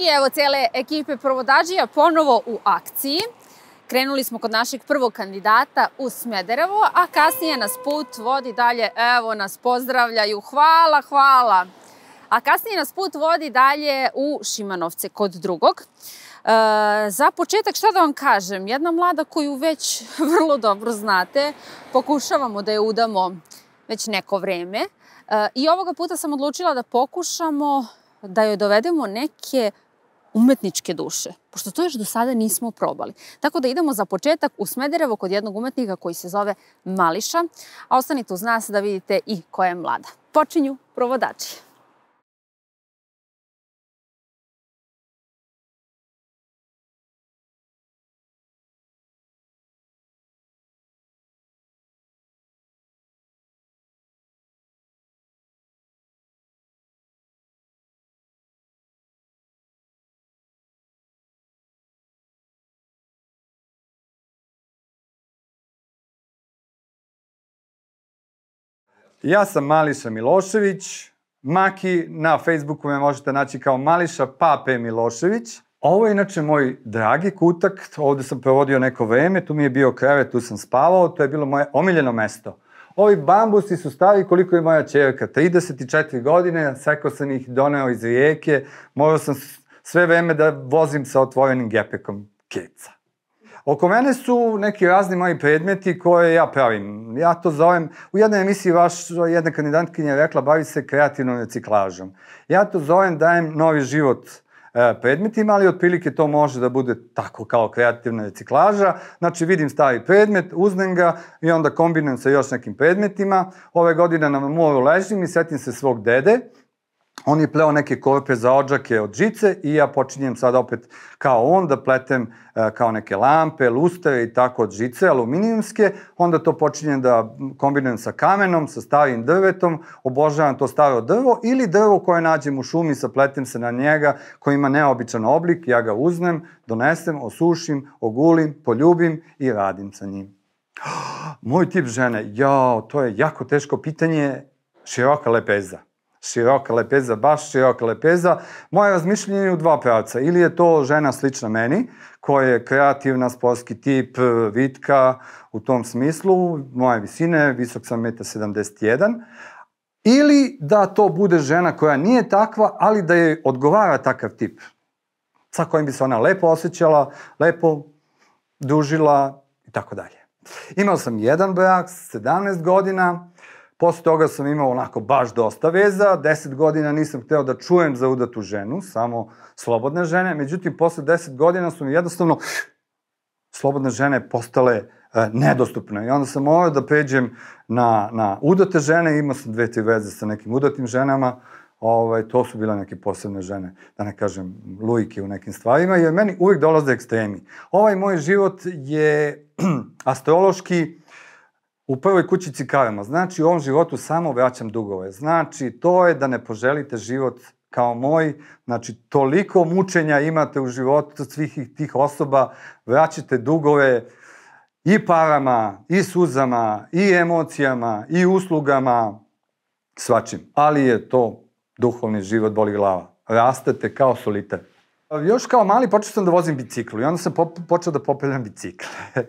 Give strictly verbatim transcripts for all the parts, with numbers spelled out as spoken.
I evo cele ekipe provodadžija ponovo u akciji. Krenuli smo kod našeg prvog kandidata u Smederevo, a kasnije nas put vodi dalje, evo nas pozdravljaju, hvala, hvala. A kasnije nas put vodi dalje u Šimanovce kod drugog. E, za početak šta da vam kažem, jedna mlada koju već vrlo dobro znate, pokušavamo da je udamo već neko vreme. E, I ovoga puta sam odlučila da pokušamo da joj dovedemo neke umetničke duše, pošto to još do sada nismo probali. Tako da idemo za početak u Smederevo kod jednog umetnika koji se zove Mališa, a ostanite uz nas da vidite i koja je mlada. Počinju provodači. Ja sam Mališa Milošević, Maki, na Facebooku me možete naći kao Mališa Pape Milošević. Ovo je inače moj dragi kutak, ovde sam provodio neko vreme, tu mi je bio krevet, tu sam spavao, to je bilo moje omiljeno mesto. Ovi bambusi su stari koliko je moja ćerka, trideset četiri godine, sekao sam ih, doneo iz Rijeke, morao sam sve vreme da vozim sa otvorenim gepekom keca. Oko mene su neki razni moji predmeti koje ja pravim. Ja to zovem, u jednoj emisiji vaš, jedna kandidatkinja je rekla, bavi se kreativnom reciklažom. Ja to zovem, dajem novi život predmetima, ali otprilike to može da bude tako kao kreativna reciklaža. Znači vidim stari predmet, uzmem ga i onda kombinujem sa još nekim predmetima. Ove godine na moru ležim i setim se svog dede. On je pleo neke korpe za odžake od žice i ja počinjem sad opet kao on da pletem kao neke lampe, lustre i tako od žice, aluminijumske. Onda to počinjem da kombinujem sa kamenom, sa starim drvetom, obožavam to staro drvo ili drvo koje nađem u šumi, sapletem se na njega, koji ima neobičan oblik, ja ga uzmem, donesem, osušim, ogulim, poljubim i radim sa njim. Moj tip žene, jao, to je jako teško pitanje, široka lepeza. Široka lepeza, baš široka lepeza. Moje razmišljanje je u dva pravca. Ili je to žena slična meni, koja je kreativna, sportski tip, vitka, u tom smislu, moje visine, visok sam jedan sedamdeset jedan, ili da to bude žena koja nije takva, ali da je odgovara takav tip, sa kojim bi se ona lepo osjećala, lepo družila i tako dalje. Imao sam jedan brak, sedamnaest godina, posle toga sam imao onako baš dosta veza, deset godina nisam hteo da čujem za udatu ženu, samo slobodne žene, međutim, posle deset godina su mi jednostavno slobodne žene postale nedostupne i onda sam morao da pređem na udate žene, imao sam dve, tri veze sa nekim udatim ženama, to su bile neke posebne žene, da ne kažem lujke u nekim stvarima, jer meni uvijek dolaze ekstremi. Ovaj moj život je astrološki u prvoj kućici karma. Znači, u ovom životu samo vraćam dugove. Znači, to je da ne poželite život kao moj. Znači, toliko mučenja imate u životu svih tih osoba, vraćate dugove i parama, i suzama, i emocijama, i uslugama, svačim. Ali je to duhovni život, boli glava. Rastete kao solitar. Još kao mali počeo sam da vozim biciklu i onda sam počeo da popeljam bicikle.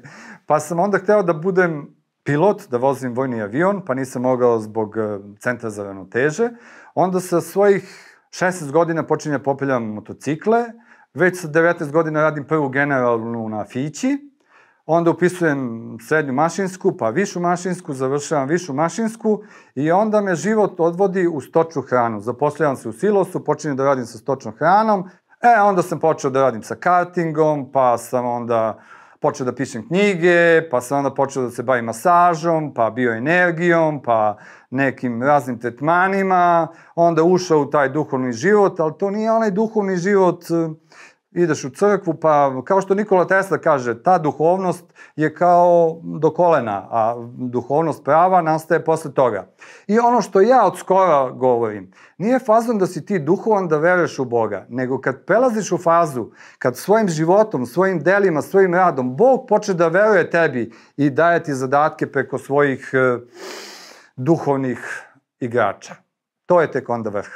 Pa sam onda hteo da budem pilot, da vozim vojni avion, pa nisam mogao zbog centra za ravnoteže. Onda sa svojih šesnaest godina počinjem da popeljam motocikle, već sa devetnaest godina radim prvu generalnu na Fići, onda upisujem srednju mašinsku, pa višu mašinsku, završavam višu mašinsku i onda me život odvodi u stočnu hranu. Zaposlivam se u silosu, počinjem da radim sa stočnom hranom, e, onda sam počeo da radim sa kartingom, pa sam onda počeo da pišem knjige, pa sam onda počeo da se bavim masažom, pa bioenergijom, pa nekim raznim tretmanima, onda ušao u taj duhovni život, ali to nije onaj duhovni život, ideš u crkvu, pa kao što Nikola Tesla kaže, ta duhovnost je kao do kolena, a duhovnost prava nastaje posle toga. I ono što ja od skora govorim, nije fazon da si ti duhovan da veruješ u Boga, nego kad prelaziš u fazu, kad svojim životom, svojim delima, svojim radom, Bog počne da veruje tebi i daje ti zadatke preko svojih duhovnih igrača. To je tek onda vrh.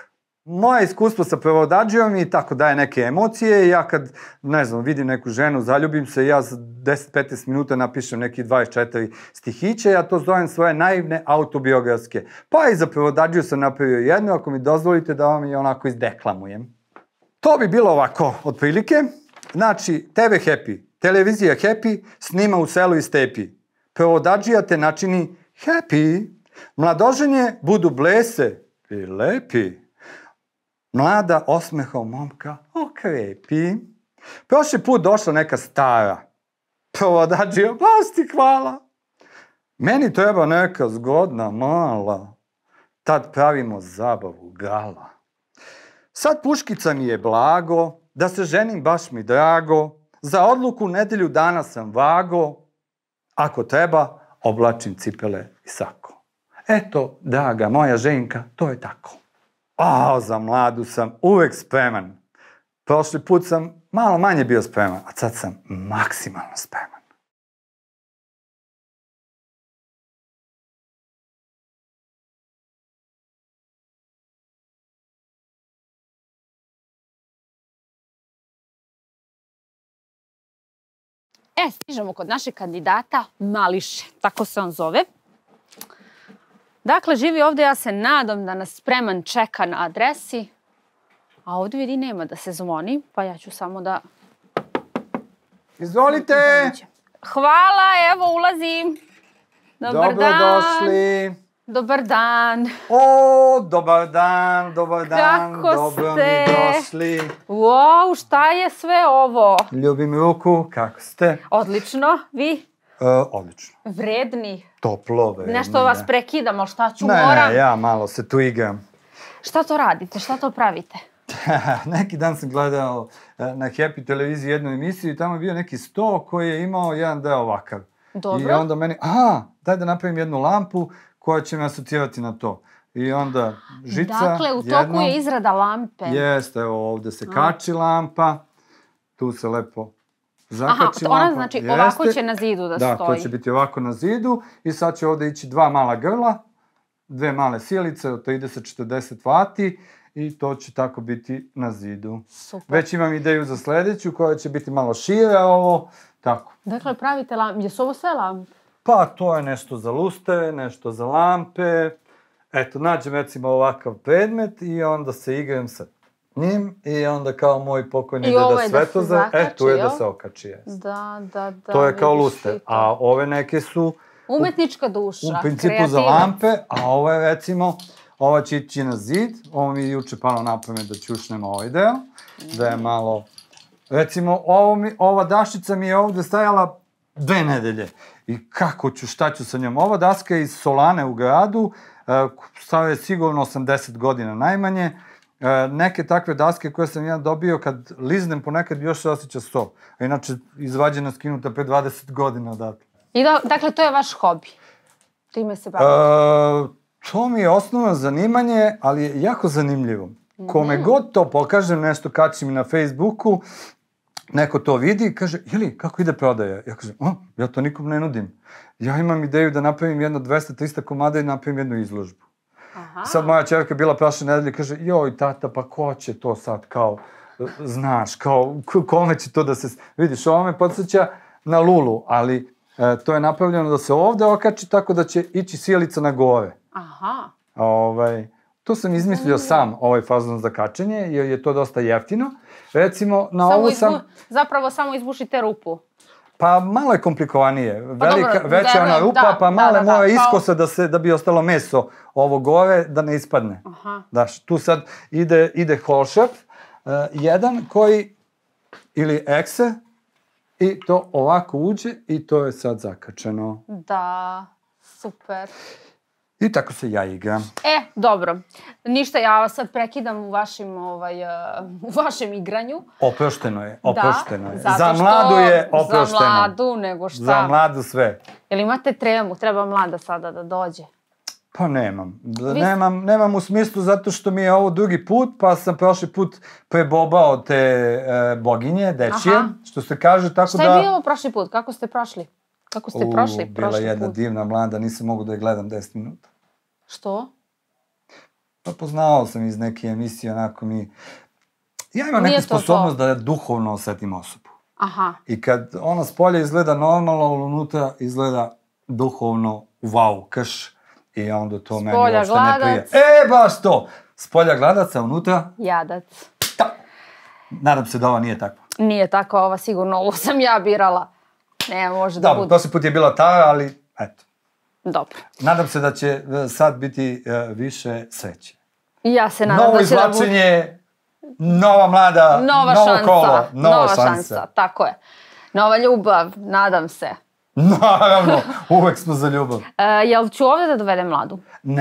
Moje iskustvo sa prevodađijom mi tako daje neke emocije i ja kad, ne znam, vidim neku ženu, zaljubim se i ja za deset do petnaest minuta napišem neki dvadeset četiri stihića, ja to zovem svoje naivne autobiografske. Pa i za prevodađiju sam napravio jednu, ako mi dozvolite da vam je onako izdeklamujem. To bi bilo ovako, otprilike. Znači, te ve Happy, televizija Happy, snima u selu i stepi. Prevodađija te načini happy, mladoženje budu blese i lepi. Mlada osmehom momka okrepi. Prošli put došla neka stara. Prevodađija, baš ti hvala. Meni treba neka zgodna mala. Tad pravimo zabavu gala. Sad puškica mi je blago, da se ženim baš mi drago. Za odluku nedelju dana sam vago. Ako treba, oblačim cipele i sako. Eto, draga moja ženka, to je tako. A, za mladu sam uvek spreman. Prošli put sam malo manje bio spreman, a sad sam maksimalno spreman. E, stižemo kod našeg kandidata Mališe, tako se on zove. Dakle, živi ovde, ja se nadam da nas spreman čeka na adresi. A ovde vidi nema da se zvoni, pa ja ću samo da... Izvolite! Hvala, evo ulazim. Dobar dan. Dobrodošli. Dobar dan. O, dobar dan, dobar dan. Kako dobro ste? mi došli. Wow, šta je sve ovo? Ljubim ruku, kako ste? Odlično, vi? E, odlično. Vredni. Toplo, vredni. Nešto vas prekidam, ali šta ću, ne, moram? Ne, ja malo se tu igram. Šta to radite, šta to pravite? Neki dan sam gledao na Happy televiziji jednu emisiju i tamo je bio neki sto koji je imao jedan deo ovakav. Dobro. I onda meni, aha, daj da napravim jednu lampu koja će me asocirati na to. I onda žica, dakle, u toku jedno, je izrada lampe. Jeste, evo ovde se kači lampa, tu se lepo zakači Aha, lampa. ona znači Jeste. Ovako će na zidu da, da stoji. Da, to će biti ovako na zidu i sad će ovde ići dva mala grla, dve male sijalice od trideset do četrdeset vati i to će tako biti na zidu. Super. Već imam ideju za sledeću koja će biti malo šire ovo, tako. Dakle, pravite lampe, jesu ovo sve lampe? Pa to je nešto za luste, nešto za lampe. Eto, nađem recimo ovakav predmet i onda se igram sa njim i onda kao moj pokojni deda Svetozar, e, tu je da se okači. Da, da, da. To je kao luster, a ove neke su... Umetnička duša, u principu za lampe, a ovo je recimo, ova će ići na zid, ovo mi je juče palo na pamet da ćušnemo ovaj deo, da je malo... Recimo, ovo mi, ova dašica mi je ovde stajala dve nedelje. I kako ću, šta ću sa njom? Ova daska je iz Solane u gradu, stava je sigurno osamdeset godina najmanje. Neke takve daske koje sam ja dobio, kad liznem ponekad još se osjeća sto. A inače, izvađena, skinuta pre dvadeset godina odatle. I da, dakle, to je vaš hobi? Time se bavite? E, to mi je osnovno zanimanje, ali je jako zanimljivo. Kome god to pokažem, nešto kačim na Facebooku, neko to vidi i kaže, ili, kako ide prodaja? Ja kažem, o, ja to nikom ne nudim. Ja imam ideju da napravim jedno dvesta do trista komada i napravim jednu izložbu. Aha. Sad moja čerka bila prošle nedelje i kaže, joj, tata, pa ko će to sad, kao, znaš, kao, kome će to da se... Vidiš, ovo me podsjeća na Lulu, ali e, to je napravljeno da se ovde okači tako da će ići sjelica na gore. Aha. Ovaj... To sam izmislio sam, ovaj fazon za kačenje, jer je to dosta jeftino. Recimo, na samo ovu sam... Izbu... Zapravo samo izbušite rupu. Pa malo je komplikovanije. Pa Velika, dobro, veća ona rupa, da, pa male da, da, moje kao... iskose da, se, da bi ostalo meso ovo gore, da ne ispadne. Aha. Daš, tu sad ide, ide holšap, uh, jedan koji, ili ekse, i to ovako uđe i to je sad zakačeno. Da, super. I tako se ja igram. E, dobro. Ništa, ja vas sad prekidam u vašem, ovaj, uh, u vašem igranju. Oprošteno je, oprošteno da, je. Zato Za mladu je oprošteno. Za mladu, nego šta? Za mladu sve. Jel imate tremu? Treba mlada sada da dođe. Pa nemam. Vi... Nemam, nemam u smislu zato što mi je ovo drugi put, pa sam prošli put prebobao te e, boginje, dečije, aha, što se kaže, tako šta da... Šta je bilo prošli put? Kako ste prošli? Kako ste U, prošli bila prošli jedna put? divna mlada, nisam mogu da je gledam deset minuta. Što? Pa poznavao sam iz neke emisije, onako mi... Ja imam neku sposobnost da duhovno osetim osobu. Aha. I kad ona s polja izgleda normalno, ali unutra izgleda duhovno wow, krš. I onda to meni uopšte ne prije. E, baš to! S polja gladac, a unutra... Jadac. Ta. Nadam se da ova nije takva. Nije takva, ova sigurno, ovo sam ja birala. Ne, može da bude. Dobro, prošli put je bila ta, ali eto. Dobro. Nadam se da će sad biti više sreće. Ja se nadam Novo da će da bude... Novo izvlačenje, nova mlada, nova novo šansa, kolo, nova, nova šansa. šansa. Tako je. Nova ljubav, nadam se. Naravno, uvek smo za ljubav. E, jel ću ovde da dovedem Mladu?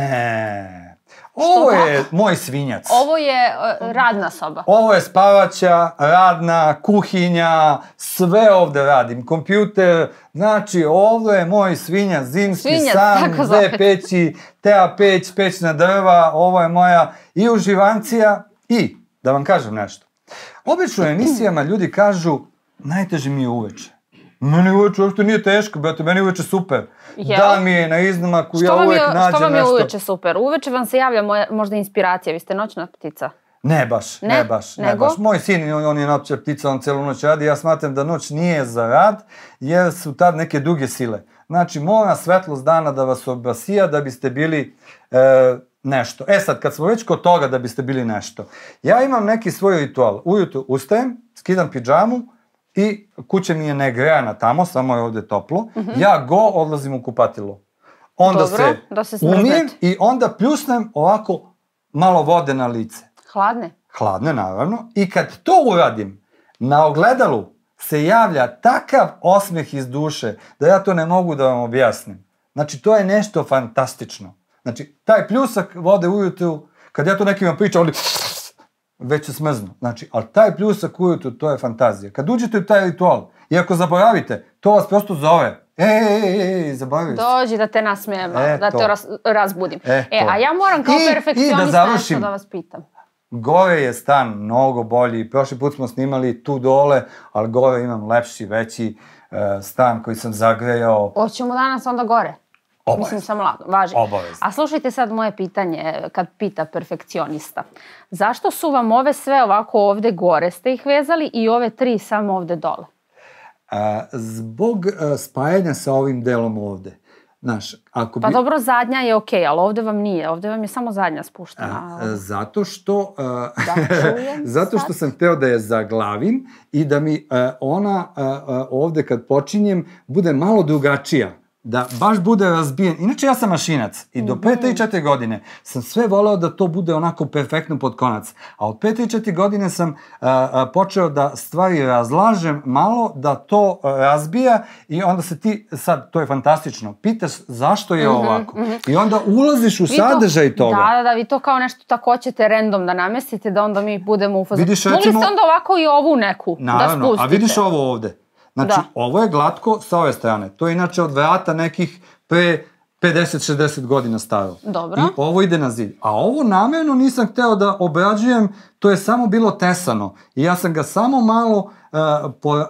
Ne. Ovo je moj svinjac. Ovo je uh, radna soba. Ovo je spavaća, radna, kuhinja, sve ovde radim. Kompjuter, znači ovo je moj svinjac, zimski Svinjac, san, tako dve zove. peći, tea peć, pećna drva, ovo je moja i uživancija. I, da vam kažem nešto, obično u emisijama ljudi kažu najteže mi je uveče. Meni uveče uopšte nije teško, brate, meni uveče super. Jel? Dan mi je na izmaku, ja uvek nađem nešto. Što vam je uveče super? Uveče vam se javlja moja, možda inspiracija, vi ste noćna ptica. Ne baš, ne, ne baš, ne nego? baš. Moj sin, on, on je noćna ptica, on celu noć radi, ja smatram da noć nije za rad, jer su tad neke druge sile. Znači, mora svetlost dana da vas obasija da biste bili e, nešto. E sad, kad smo već kod toga da biste bili nešto, ja imam neki svoj ritual. Ujutru ustajem, skidam pidžamu, i kuća mi je negrejana tamo, samo je ovde toplo. Mm-hmm. Ja go odlazim u kupatilo. Onda Dobro, se, da se umijem i onda pljusnem ovako malo vode na lice. Hladne? Hladne, naravno. I kad to uradim, na ogledalu se javlja takav osmeh iz duše da ja to ne mogu da vam objasnim. Znači, to je nešto fantastično. Znači, taj pljusak vode ujutru, kad ja to nekima pričam, oni... već se smrznu. Znači, ali taj pljusak ujutru, to je fantazija. Kad uđete u taj ritual, i ako zaboravite, to vas prosto zove. Ej, ej, ej, ej, zaboravite. Dođi da te nasmijem, e, da to. te raz, razbudim. E, e, a ja moram kao I, perfekcionista i da završim, nešto da vas pitam. Gore je stan mnogo bolji. Prošli put smo snimali tu dole, ali gore imam lepši, veći uh, stan koji sam zagrejao. Hoćemo danas onda gore? Obavezno. Mislim, sam lado, važi. Obavezno. A slušajte sad moje pitanje, kad pita perfekcionista. Zašto su vam ove sve ovako ovde gore ste ih vezali i ove tri samo ovde dole? A, zbog a, spajanja sa ovim delom ovde. Znaš, ako bi... Pa dobro, zadnja je okej, ali ovde vam nije. Ovde vam je samo zadnja spuštena. A, zato što... A, da čujem zato što sad. sam hteo da je zaglavim i da mi a, ona a, a, ovde kad počinjem bude malo drugačija. Da baš bude razbijen. Inače, ja sam mašinac i do pre tri četiri godine sam sve voleo da to bude onako perfektno pod konac. A od pre tri četiri godine sam a, a, počeo da stvari razlažem malo, da to a, razbija i onda se ti, sad, to je fantastično, pitaš zašto je Mhm, ovako. mhm. I onda ulaziš u Vi to- sadržaj toga. Da, da, da, vi to kao nešto tako hoćete random da namestite, da onda mi budemo u fazonu. Vidiš, Mogli recimo- ste onda ovako i ovu neku da Naravno, spustite. a vidiš ovo ovde. Znači, Da. ovo je glatko sa ove strane. To je inače od vrata nekih pre pedeset šezdeset godina staro. Dobro. I ovo ide na zid. A ovo namerno nisam hteo da obrađujem, to je samo bilo tesano. I ja sam ga samo malo uh, po, uh,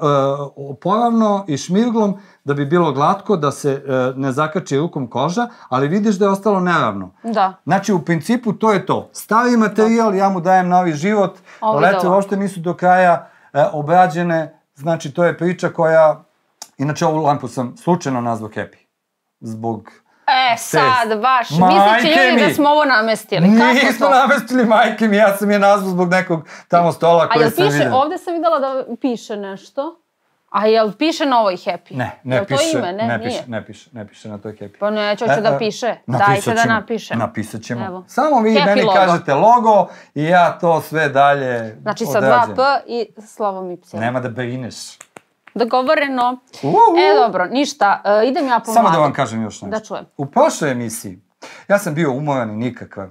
poravno i šmirglom da bi bilo glatko, da se uh, ne zakači rukom koža, ali vidiš da je ostalo neravno. Da. Znači, u principu to je to. Stari materijal, ja mu dajem novi život, Ovo ide letre ovako. uopšte nisu do kraja uh, obrađene, znači to je priča koja, inače ovu lampu sam slučajno nazvao Happy. Zbog... E, sad baš. Majke Misliće ljudi mi! da smo ovo namestili. Kako Nismo to? namestili, majke mi, ja sam je nazvao zbog nekog tamo stola A koji jel sam piše, vidio. ovde sam videla da piše nešto. A jel piše na ovoj Happy? Ne, ne Jel piše, to ime? Ne, ne nije. piše, ne piše, ne piše na toj Happy. Pa neću, hoću E, da e, piše. napisat Dajte da ćemo, napišem. Napisat ćemo. Evo. Samo vi Happy meni logo. kažete logo i ja to sve dalje Znači sa odrađem. dva P i slovom Y. Nema da brineš. Dogovoreno. Uhu. E, dobro, ništa. E, idem ja po Samo da Mladu. vam kažem još nešto. Da čujem. U prošloj emisiji ja sam bio umoran i nikakav.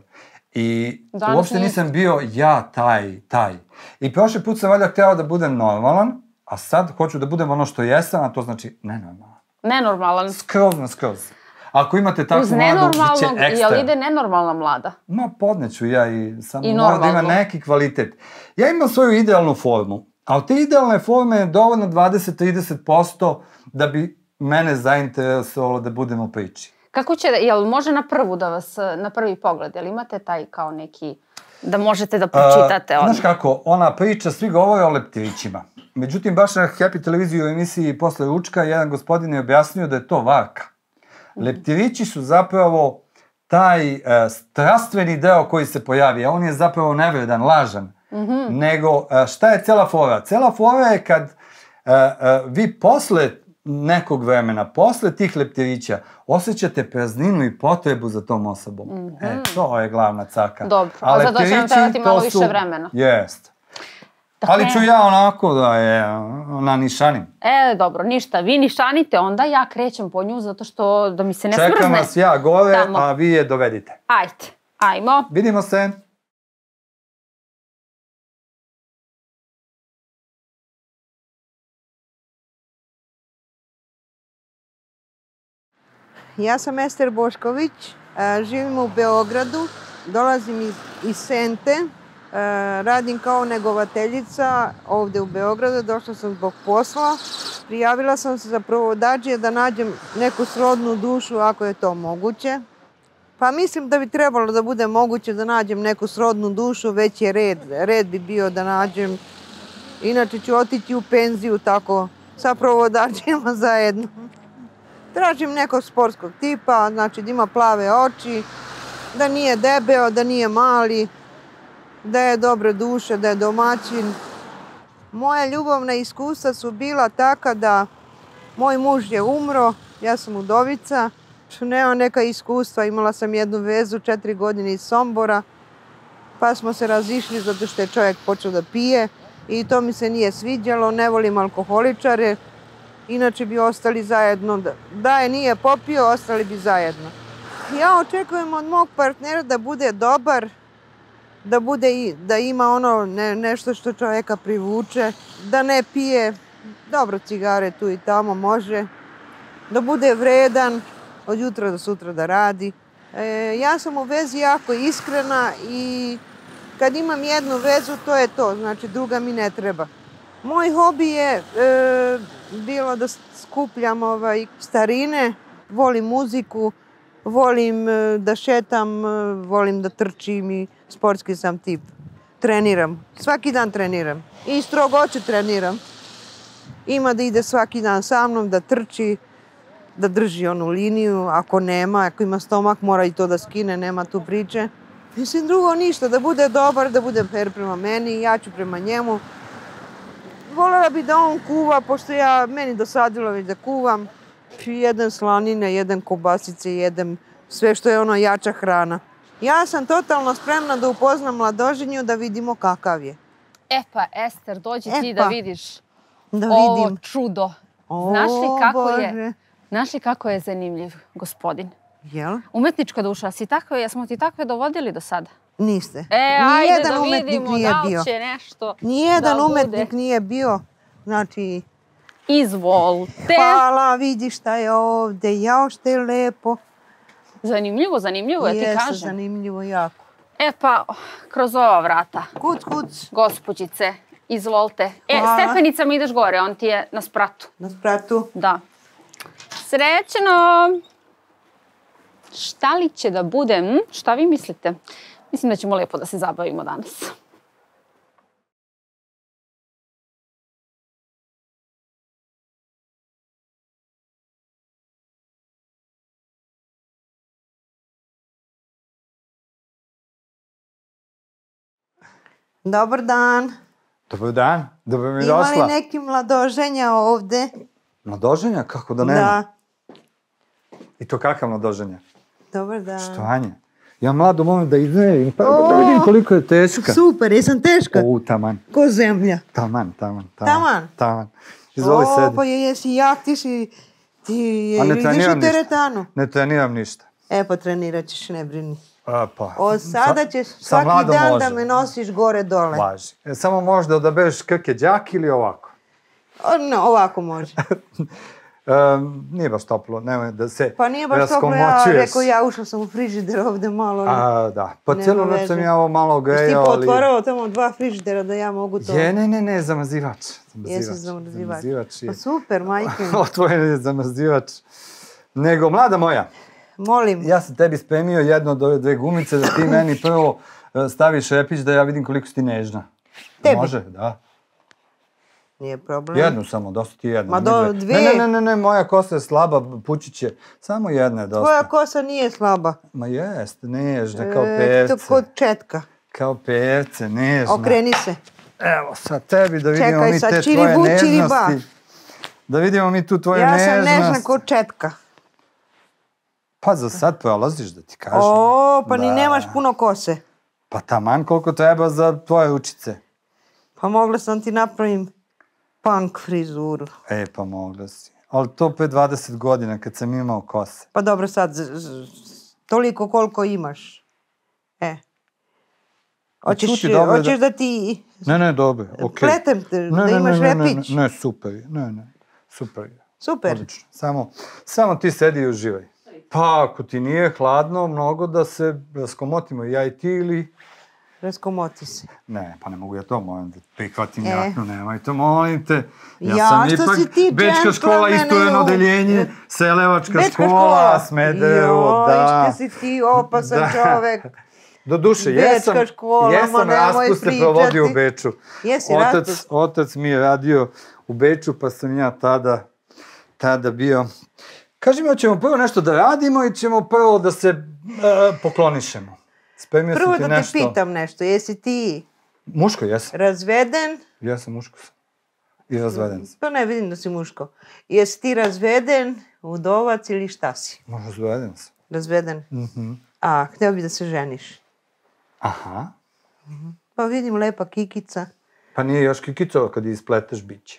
I Danas uopšte nisi. nisam bio ja taj, taj. I prošli put sam valjda hteo da budem normalan, a sad hoću da budem ono što jesam, a to znači nenormalan. Nenormalan. Skroz na skroz. Ako imate Uz takvu mladu, bit će nenormalnog, ekstra. jel ide nenormalna mlada? Ma, podneću ja i samo I mora da ima normalno. neki kvalitet. Ja imam svoju idealnu formu, a od te idealne forme je dovoljno dvadeset do trideset posto da bi mene zainteresovalo da budemo u priči. Kako će, jel može na prvu da vas, na prvi pogled, jel imate taj kao neki, da možete da pročitate? Znaš kako, ona priča, svi govore o leptirićima. Međutim, baš na Happy televiziji u emisiji posle ručka jedan gospodin je objasnio da je to varka. Leptirići su zapravo taj strastveni deo koji se pojavi, a on je zapravo nevredan, lažan. Nego, šta je cela fora? Cela fora je kad vi posle nekog vremena, posle tih leptirića, osjećate prazninu i potrebu za tom osobom. E, to je glavna caka. Dobro, a za to će nam trebati malo više vremena. Jest. Ali ću ja onako da je na nišanim. E, dobro, ništa. Vi nišanite, onda ja krećem po nju zato što da mi se ne smrzne. Čekam vas ja gore, a vi je dovedite. Ajde, ajmo. Vidimo se. Ja sam Ester Bošković, živim u Beogradu, dolazim iz Sente, radim kao negovateljica ovde u Beogradu, došla sam zbog posla. Prijavila sam se za provodadžije da nađem neku srodnu dušu ako je to moguće. Pa mislim da bi trebalo da bude moguće da nađem neku srodnu dušu, već je red. Red bi bio da nađem, inače ću otići u penziju tako sa provodadžijama zajedno. Tražim nekog sportskog tipa, znači da ima plave oči, da nije debeo, da nije mali, da je dobre duše, da je domaćin. Moja ljubavna iskustva su bila taka da moj muž je umro, ja sam udovica, nemam neka iskustva, imala sam jednu vezu četiri godine iz Sombora, pa smo se razišli zato što je čovjek počeo da pije i to mi se nije sviđalo, ne volim alkoholičare. Inače bi ostali zajedno, da je nije popio, ostali bi zajedno. Ja očekujem od mog partnera da bude dobar, da bude, da ima ono nešto što čovjeka privuče, da ne pije, dobro cigare tu i tamo može, da bude vredan, od jutra do sutra da radi. Ja sam u vezi jako iskrena i kad imam jednu vezu, to je to, znači druga mi ne treba. Moj hobi je bilo da skupljam starine, volim muziku, volim da šetam, volim da trčim i sportski sam tip. Treniram, svaki dan treniram i strogoće treniram. Ima da ide svaki dan sa mnom, da trči, da drži onu liniju, ako nema, ako ima stomak mora i to da skine, nema tu priče. Mislim drugo ništa, da bude dobar, da bude fair prema meni, ja ću prema njemu. Voljela bi da on kuva, pošto ja, meni dosadilo već da kuvam. Jedan slanine, jedan kobasice, jedan sve što je ono jača hrana. Ja sam totalno spremna da upoznam mladoženju, da vidimo kakav je. E pa, Ester, dođi ti da vidiš ovo čudo. Znaš li kako je, znaš li kako je zanimljiv gospodin? Jel? Umetnička duša, si takve, jesmo ti takve dovodili do sada? Niste. E, ajde da vidimo da li će nešto da bude. Nijedan umetnik nije bio. Znači... Izvolite. Hvala, vidi šta je ovde, jao što je lepo. Zanimljivo, zanimljivo, ja ti kažem. Jeste, zanimljivo jako. E pa, kroz ova vrata. Kuc, kuc. Gospođice, izvolite. E, stepenicama ideš gore, on ti je na spratu. Na spratu? Da. Srećno! Šta li će da bude? Šta vi mislite? Mislim da ćemo lijepo da se zabavimo danas. Dobar dan. Dobar dan, dobro mi došla. Ima li neki mladoženja ovde? Mladoženja? Kako da nema? Da. I to kakav mladoženja? Dobar dan. Što, Anja? Ja mladu molim da iznerim, pa da vidim koliko je teška. Super, jesam teška? O, taman. Ko zemlja? Taman, taman, taman. Taman. Izvoli sedi. O, pa jesi jak, ti si, ti ideš u teretanu. Ne treniram ništa. E, pa trenirat ćeš, ne brini. Pa. Od sada ćeš svaki dan da me nosiš gore dole. Važi. Samo možda odabereš krke džak ili ovako? No, ovako može. Nije baš toplo, nemoj da se raskomoćuješ. Pa nije baš toplo, ja rekao, ja ušla sam u frižider ovde malo. A, da. Pa cijelu noć sam ja ovo malo grejao, ali... Ti potvarao tamo dva frižidera da ja mogu to... Je, ne, ne, ne, zamazivač. Jesi zamazivač. Pa super, majke. Otvojen je zamazivač. Nego, mlada moja, Molim. Ja sam tebi spremio jedno od ove dve gumice da ti meni prvo staviš repić da ja vidim koliko si ti nežna. Tebi? Može, da. Nije problem. Jednu samo, dosta ti jedna. Ma do dvije. Ne, ne, ne, ne, moja kosa je slaba, pučić je. Samo jedna je dosta. Tvoja kosa nije slaba. Ma jest, nežna, kao perce. E, to kod četka. Kao perce, nežna. Okreni se. Evo sad tebi da vidimo Čekaj, mi sad te čiri tvoje bu, čiri ba. nežnosti. Da vidimo mi tu tvoju Ja nežnost. sam nežna kod četka. Pa za sad prolaziš da ti kažem. O, pa ni Da. nemaš puno kose. Pa taman koliko treba za tvoje ručice. Pa mogla sam ti napravim punk frizuru. E, pa mogla si. Ali to pre dvadeset godina kad sam imao kose. Pa dobro sad, z- z- toliko koliko imaš. E. Hoćeš, čuti, dobro je da- hoćeš da ti Ne, ne, dobro, okej. pletem te, Ne, da ne, imaš ne, ne, repić? Ne, ne, super je, ne, ne, super je. Super. Odlično. Samo, samo ti sedi i uživaj. Pa, ako ti nije hladno, mnogo da se raskomotimo, ja i ti ili... Raskomoti se. Ne, pa ne mogu ja to, moram da prihvatim E. jaknu, nemoj to, molim te. Ja, Ja, sam što ipak si ti Bečka škola, džentlmen, istureno evo. odeljenje, Selevačka Bečka škola, Smederevo, Joj, da. što si ti opasan Da. čovek. Do duše, Bečka jesam, škola, ma jesam nemoj raspuste pričati. provodio u Beču. Jesi Otac, raspust. otac mi je radio u Beču, pa sam ja tada, tada bio... Kaži mi, hoćemo prvo nešto da radimo i ćemo prvo da se uh, poklonišemo. Spremio Prvo sam ti da te nešto. pitam nešto, jesi ti Muško, jesam. razveden? Jesam muško sam. I razveden sam. Pa ne vidim da si muško. Jesi ti razveden, udovac ili šta si? Ma, razveden sam. Razveden. Mhm. A, htio bi da se ženiš. Aha. Pa vidim lepa kikica. Pa nije još kikicova kad ispleteš biće.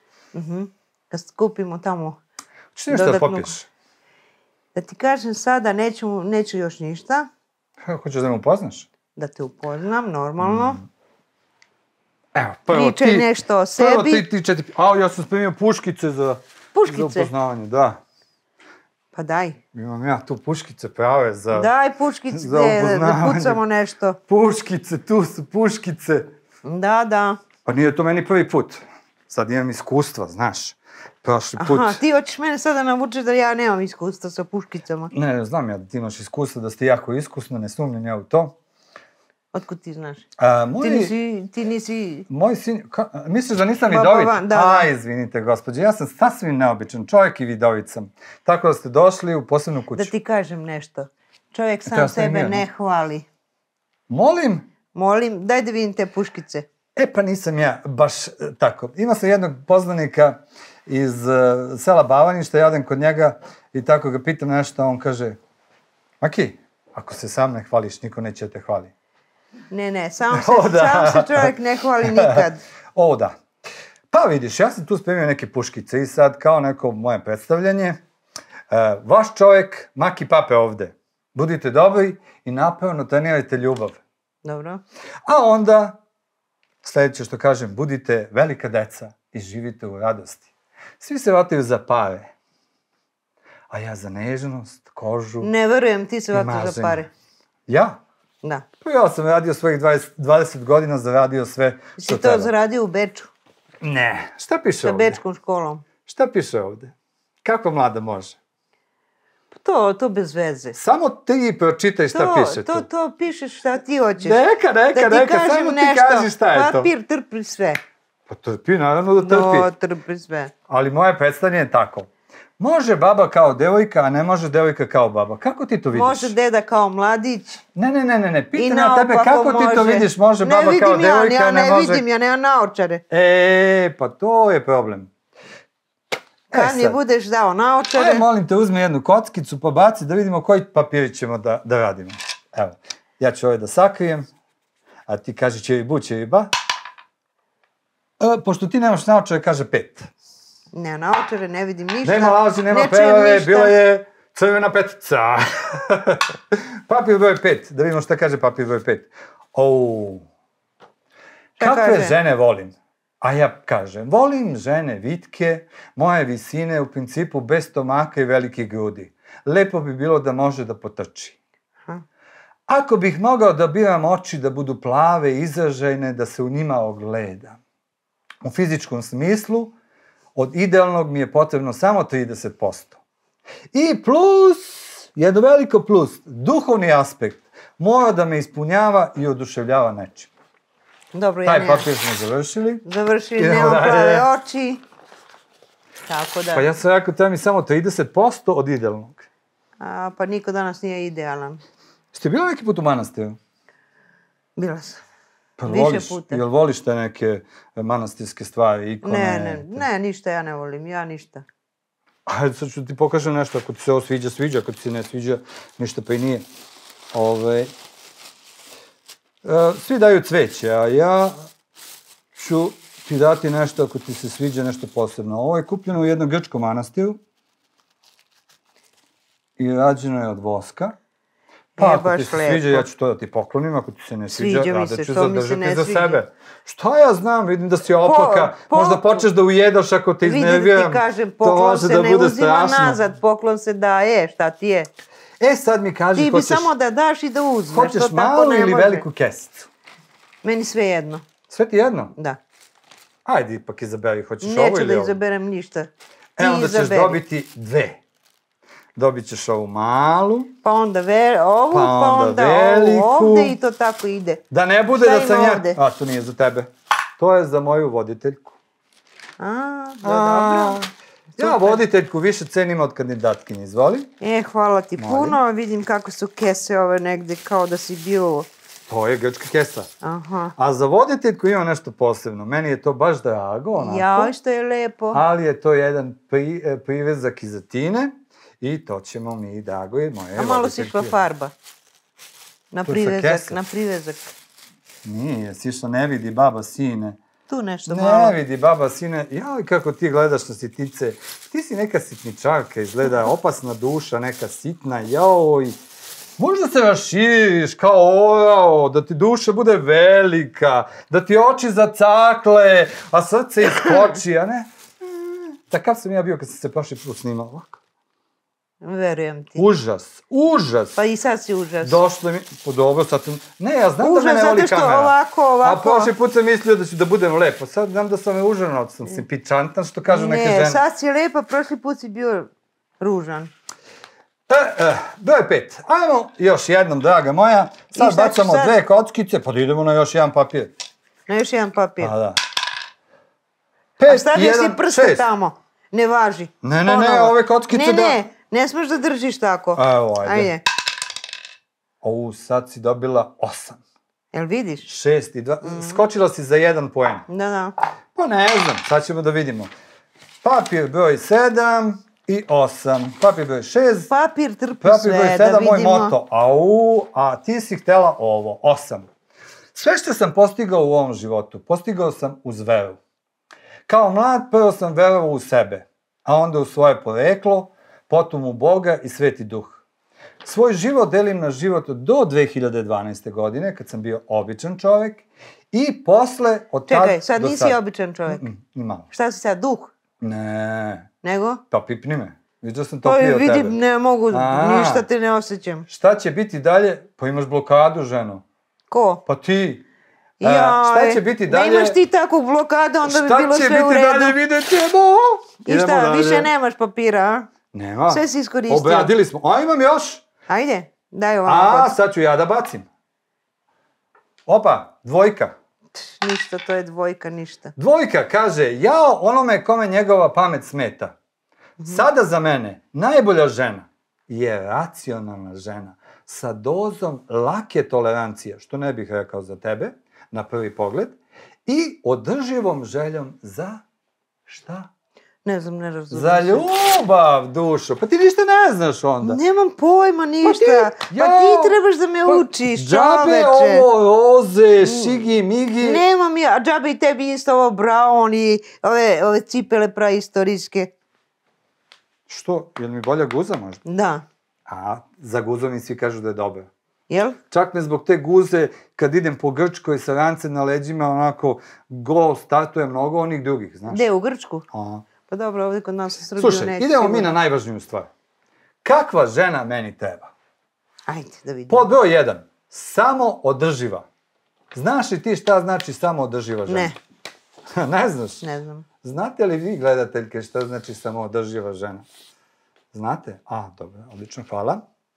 Kad skupimo tamo, Hoćeš ti nešto da Dodatno- popiješ? da ti kažem sada, neću, neću još ništa, Ha, hoćeš da me upoznaš? da te upoznam, normalno. Evo, prvo Pričaj ti... nešto o Prvo sebi. ti, ti četiri... A, ja sam spremio puškice za... Puškice? Za upoznavanje, da. Pa daj. Imam ja tu puškice prave za... Daj puškice, Za da, da upoznavanje. pucamo nešto. Puškice, tu su puškice. Da, da. Pa nije to meni prvi put. Sad imam iskustva, znaš. Prošli put... Aha, ti hoćeš mene sada navučeš da ja nemam iskustva sa puškicama. Ne, znam ja da ti imaš iskustva, da ste jako iskusno, ne sumnjam ja u to. Otkud ti znaš? A, moj, Ti nisi, ti nisi... moj sin... Ka, misliš da nisam Baba vidovit? van, da, da. A, izvinite, gospođe, ja sam sasvim neobičan čovjek i vidovit sam. Tako da ste došli u posebnu kuću. Da ti kažem nešto. Čovjek To sam ja sam sebe imao. ne hvali. Molim? Molim, daj da vidim te puškice. E, pa nisam ja baš e, tako. Ima sam jednog poznanika iz uh, sela Bavaništa, ja odem kod njega i tako ga pitam nešto, a on kaže, Maki, ako se sam ne hvališ, niko neće da te hvali. Ne, ne, sam se, O, da. sam se čovjek ne hvali nikad. O, da. Pa vidiš, ja sam tu spremio neke puškice i sad kao neko moje predstavljanje. Uh, vaš čovjek, Maki Pape ovde. Budite dobri i napravno trenirajte ljubav. Dobro. A onda, sljedeće što kažem, budite velika deca i živite u radosti. Svi se vataju za pare. A ja za nežnost, kožu, Ne verujem, ti se i vataš za maženje. pare. Ja? Da. Pa ja sam radio svojih dvadeset, dvadeset godina, zaradio sve što Si to treba. zaradio u Beču, Ne, šta piše sa ovde? bečkom školom. Šta piše ovde? Kako mlada može? To, to bez veze. Samo ti pročitaj šta to, piše to, tu. to pišeš šta ti hoćeš. Neka, neka, da ti neka, kažem samo ti nešto. kaži šta je to. Papir trpi sve. Pa trpi, naravno da trpi. No, trpi sve. Ali moje predstavljanje je tako. Može baba kao devojka, a ne može devojka kao baba. Kako ti to vidiš? Može deda kao mladić. Ne, ne, ne, ne, ne. I Pitam ja tebe naopako kako ti to može. vidiš? Može Ne baba kao vidim ja, devojka, ja a ne, ne može... vidim, ja nemam naočare. E, pa to je problem. E, Kad mi sad. budeš dao naočare, Aj, molim te, uzmi jednu kockicu pa baci da vidimo koji papirić ćemo da, da radimo. Evo, ja ću ovaj da sakrijem, a ti kaži će i bu, će i ba. E, pošto ti nemaš naočare, kaže pet. ne naočare, ne vidim ništa. Nema laži, nema ne čujem prevare, ništa. bila je crvena petica. Papir broj pet, da vidimo šta kaže papir broj pet. Ou. Šta Kakve kaže? žene volim? A ja kažem, volim žene vitke, moje visine u principu bez stomaka i velikih grudi. Lepo bi bilo da može da potrči. Aha. Ako bih mogao da biram oči da budu plave, izražajne, da se u njima ogledam. U fizičkom smislu, od idealnog mi je potrebno samo trideset posto. I plus Jedno veliko plus, duhovni aspekt, mora da me ispunjava i oduševljava nečim. Dobro, ja Taj nemam. papir smo završili. Završili, Idemo nemam dalje. plave oči. Tako da. Pa ja sam rekao, treba mi samo trideset posto od idealnog. A, pa niko danas nije idealan. Ste bila neki put u manastiru? Bila sam. Pa Više voliš, puta. Jel voliš te neke manastirske stvari, ikone? Ne, ne, ne, ništa ja ne volim, ja ništa. Ajde, sad ću ti pokažem nešto, ako ti se ovo sviđa, sviđa, ako ti se ne sviđa, ništa pa i nije. Ove, e, svi daju cveće, a ja ću ti dati nešto ako ti se sviđa, nešto posebno. Ovo je kupljeno u jednom grčkom manastiru i rađeno je od voska. Pa E, ako baš ti se lepo. sviđa, ja ću to da ti poklonim, ako ti se ne sviđa, Sviđa mi rado se, ću to mi se zadržati ne za sviđa. sebe. Šta ja znam, vidim da si opaka, po- možda počneš da ujedaš ako te Vidi da iznerviram. ti kažem, To poklon može se da ne bude uzima strašno. nazad, poklon se daje, šta ti je? E, sad mi kaži, Ti bi hoćeš, samo da daš i da uzmeš, hoćeš to tako malu ne ili može. veliku kesicu? Meni sve jedno, Sve ti jedno? da. Ajde, ipak izaberi, hoćeš ovo Neću ili da ovo? izaberem ništa. Ti E, onda ćeš izaberi. dobiti dve. Dobit ćeš ovu malu, Pa onda ve, ovu, Pa pa onda onda, veliku. ovu ovde i to tako ide. da ne bude Šta da sam ima ja... ovde? A, to nije za tebe. To je za moju voditeljku. A, da, A, dobro. Ja Super. voditeljku više cenim od kandidatkinje, izvoli. E, hvala ti Molim. puno, vidim kako su kese ove negde, kao da si bio... To je grčka kesa. Aha. A za voditeljku ima nešto posebno. Meni je to baš drago, onako. Jao, što je lepo. Ali je to jedan pri, e, privezak iz Atine i to ćemo mi, drago je moje A malo si voditeljke. išla farba. Na To je sa privezak, kese. na privezak. Nije, sišla ne vidi baba sine. Tu nešto Ne malo. vidi baba sine. Jaj, kako ti gledaš na sitice. Ti si neka sitničarka, izgleda opasna duša, neka sitna, joj. Možda se raširiš kao orao, da ti duša bude velika, da ti oči zacakle, a srce iskoči, a ne? Takav sam ja bio kad sam se prošli put snimao ovako. Verujem ti. Užas, užas. Pa i sad si užas. Došlo mi, po dobro, sad sam, ne, ja znam Užas da me ne voli zato što kamera. ovako, ovako. A prošli put sam mislio da ću da budem lepo, sad znam da sam me užarno, sam si pičantan, što kažu neke žene. Ne, sad si lepa, prošli put si bio ružan. E, e, broj pet. Ajmo još jednom, draga moja. Sad šta ćeš bacamo sad? dve kockice, pa da idemo na još jedan papir. Na još jedan papir. Pa da. A Pet, stavio si jedan, prste šest. tamo. Ne važi. Ne, ne, ne, Ponovo. ove kockice ne, da... Ne, ne, ne smeš da držiš tako. Evo, ajde. Ajde. Ovu, sad si dobila osam. Jel vidiš? Šest i dva. Skočila si za jedan poen. Da, da. Pa ne znam, sad ćemo da vidimo. Papir broj sedam i osam. Papir broj šest. Papir trpi Papir broj sve, da sedam, moj vidimo. moto. Au, a ti si htela ovo, osam. Sve što sam postigao u ovom životu, postigao sam uz veru. Kao mlad, prvo sam verovao u sebe, a onda u svoje poreklo, potom u Boga i Sveti Duh. Svoj život delim na život do dve hiljade dvanaeste. godine, kad sam bio običan čovek, i posle od tad Čekaj, sad do nisi sad. običan čovjek. Mm, ni malo. Šta si sad, duh? Ne, Nego? pa pipni me. Vidio sam To toplije od tebe. vidim, ne mogu, A. ništa te ne osjećam. Šta će biti dalje? Pa imaš blokadu, ženo. Ko? Pa ti. E, Joj, šta će biti dalje? Da imaš ti takvu blokadu, onda bi Šta bilo će sve u biti redu. dalje, vidjet ćemo. I Idemo šta, dalje. više nemaš papira, a? Nema. Sve si iskoristio. Obradili smo. A imam još. Ajde, daj ovamo A, kod. sad ću ja da bacim. Opa, dvojka. Ništa, to je dvojka, ništa. Dvojka kaže, jao onome kome njegova pamet smeta. Sada za mene najbolja žena je racionalna žena sa dozom lake tolerancije, što ne bih rekao za tebe, na prvi pogled, i održivom željom za šta? Ne znam, ne razumijem. Za ljubav, dušo. Pa ti ništa ne znaš onda. Nemam pojma ništa. Pa ti, jao, trebaš da me pa učiš, džabe čoveče. ovo, roze, šigi, migi. Nemam ja, a džabe i tebi isto ovo brown i ove, ove cipele praistorijske. Što? Je li mi bolja guza možda? Da. A, za guzom mi svi kažu da je dobro. Jel? Čak me zbog te guze, kad idem po Grčkoj sa rancem na leđima, onako, go startuje mnogo onih drugih, znaš. Gde, u Grčku? Aha. Pa dobro, ovdje kod nas u Srbiju neće. Slušaj, idemo mi sigurno. na najvažniju stvar. Kakva žena meni treba? Ajde, da vidimo. Pod broj jedan. Samo održiva. Znaš li ti šta znači samo održiva žena? Ne. Ne znaš? Ne znam. Znate li vi, gledateljke, šta znači samo održiva žena? Znate? A, dobro, odlično, hvala.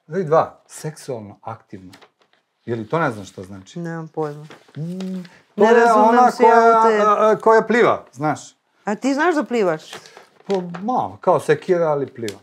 Broj dva, seksualno aktivna. Je li to ne znam što znači? Nemam pojma. Mm, Ne to je razumem ona se ja u te- koja, a, koja pliva, znaš. A ti znaš da plivaš? Po, malo, kao sekira, ali pliva.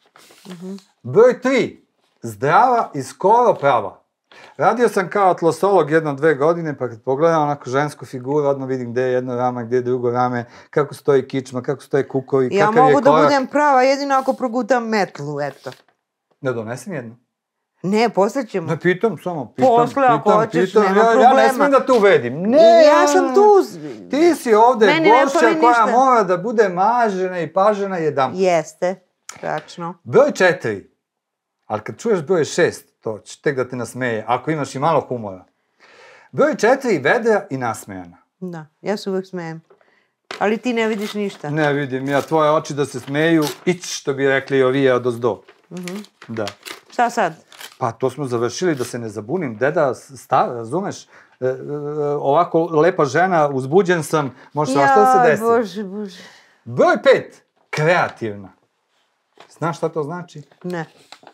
Broj tri, zdrava i skoro prava. Radio sam kao atlasolog jedno dve godine, pa kad pogledam onako žensku figuru, odmah vidim gde je jedno rame, gde je drugo rame, kako stoji kičma, kako stoje kukovi, Ja kakav je mogu da korak. budem prava jedino ako progutam metlu, eto. Da donesem jednu. Ne, posle ćemo. Ne pitam, samo pitam, Posle, ako pitam, hoćeš, pitam. nema ja, ja ne problema. smijem da te uvedim. Ne, Ja sam tu. Ti si ovde Meni ne gošća fali koja ništa. mora da bude mažena i pažena jedan. Jeste, tačno. Broj četiri. Ali kad čuješ broj šest, to će tek da te nasmeje, ako imaš i malo humora. Broj četiri, vedra i nasmejana. Da, ja se uvek smejem. Ali ti ne vidiš ništa. Ne vidim ja tvoje oči da se smeju, ić, što bi rekli ovije od ozdo. Da. Šta sad? Pa to smo završili, da se ne zabunim. Deda, stara, razumeš? E, e, ovako lepa žena, uzbuđen sam, može svašta da se desi. Bože, bože. Broj pet, kreativna. Znaš šta to znači? Ne.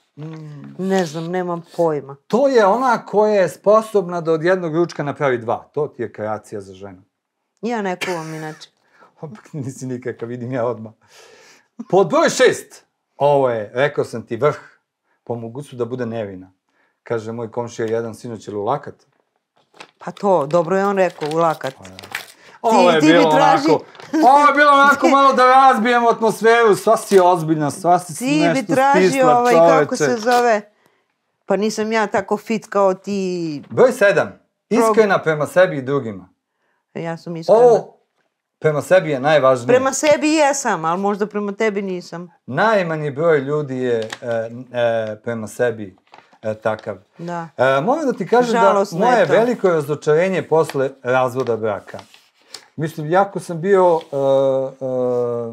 Ne znam, nemam pojma. To je ona koja je sposobna da od jednog ručka napravi dva. To ti je kreacija za ženu. Ja ne kuvam inače. Opak nisi nikakav, vidim ja odmah. Pod broj šest, ovo je, rekao sam ti, vrh. Pomogu su da bude nevina. Kaže moj komšija jedan sinoć, je li u lakat? Pa to, dobro je on rekao, ulakat. Ovo je ti mi bilo traži- onako, ovo je bilo onako malo da razbijemo atmosferu, sva si ozbiljna, sva si Ti nešto bi tražio stisla, ovaj, čoveče. kako se zove, pa nisam ja tako fit kao ti. Broj sedam, iskrena prema sebi i drugima. Ja sam iskrena. Ovo prema sebi je najvažnije. Prema sebi jesam, ali možda prema tebi nisam. Najmanji broj ljudi je e, e, prema sebi e, takav. Da. E, moram da ti kažem Žalosno da je moje to. veliko razočarenje posle razvoda braka. Mislim, jako sam bio uh, uh,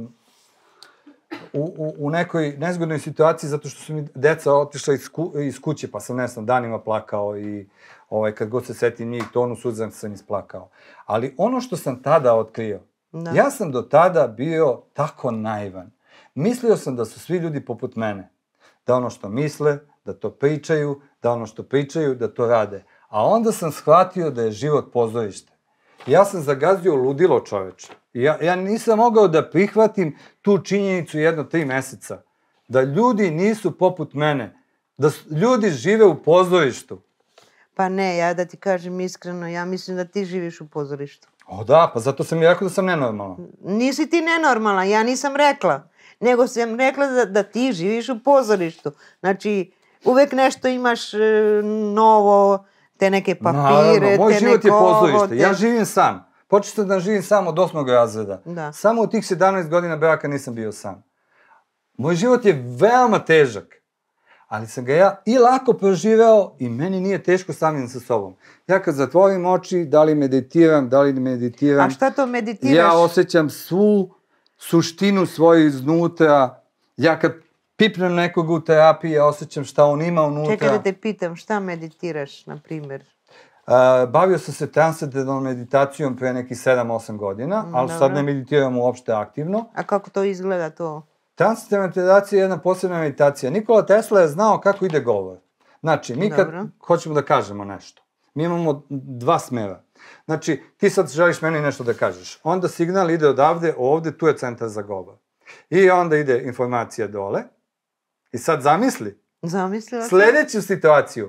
u, u, u nekoj nezgodnoj situaciji zato što su mi deca otišla iz, ku, iz kuće, pa sam, ne znam, danima plakao i ovaj, kad god se setim njih, tonu suza sam isplakao. Ali ono što sam tada otkrio, Da. ja sam do tada bio tako naivan. Mislio sam da su svi ljudi poput mene. Da ono što misle, da to pričaju, da ono što pričaju, da to rade. A onda sam shvatio da je život pozorište. Ja sam zagazio ludilo, čoveče. Ja, ja nisam mogao da prihvatim tu činjenicu jedno tri meseca. Da ljudi nisu poput mene. Da su, ljudi žive u pozorištu. Pa ne, ja da ti kažem iskreno, ja mislim da ti živiš u pozorištu. O da, pa zato sam i rekao da sam nenormalan. Nisi ti nenormalna, ja nisam rekla. Nego sam rekla da, da ti živiš u pozorištu. Znači, uvek nešto imaš e, novo, te neke papire, Naravno, moj te život je neko ovo, pozorište. te- Ja živim sam. Počeo sam da živim sam od osmog razreda. Da. Samo u tih sedamnaest godina braka nisam bio sam. Moj život je veoma težak. Ali sam ga ja i lako proživeo i meni nije teško samim sa sobom. Ja kad zatvorim oči, da li meditiram, da li ne meditiram, A šta to meditiraš? ja osjećam svu suštinu svoje iznutra. Ja kad pipnem nekog u terapiji, ja osjećam šta on ima unutra. Čekaj da te pitam, šta meditiraš, na primjer? Uh, bavio sam se transcendentalnom meditacijom pre nekih sedam osam godina, ali sad dobro. ne meditiram uopšte aktivno. A kako to izgleda to? Transcendentalna meditacija je jedna posebna meditacija. Nikola Tesla je znao kako ide govor. Znači, mi kad Dobro. hoćemo da kažemo nešto, mi imamo dva smera. Znači, ti sad želiš meni nešto da kažeš. Onda signal ide odavde, ovde, tu je centar za govor. I onda ide informacija dole. I sad zamisli, Zamislila sam? sledeću situaciju.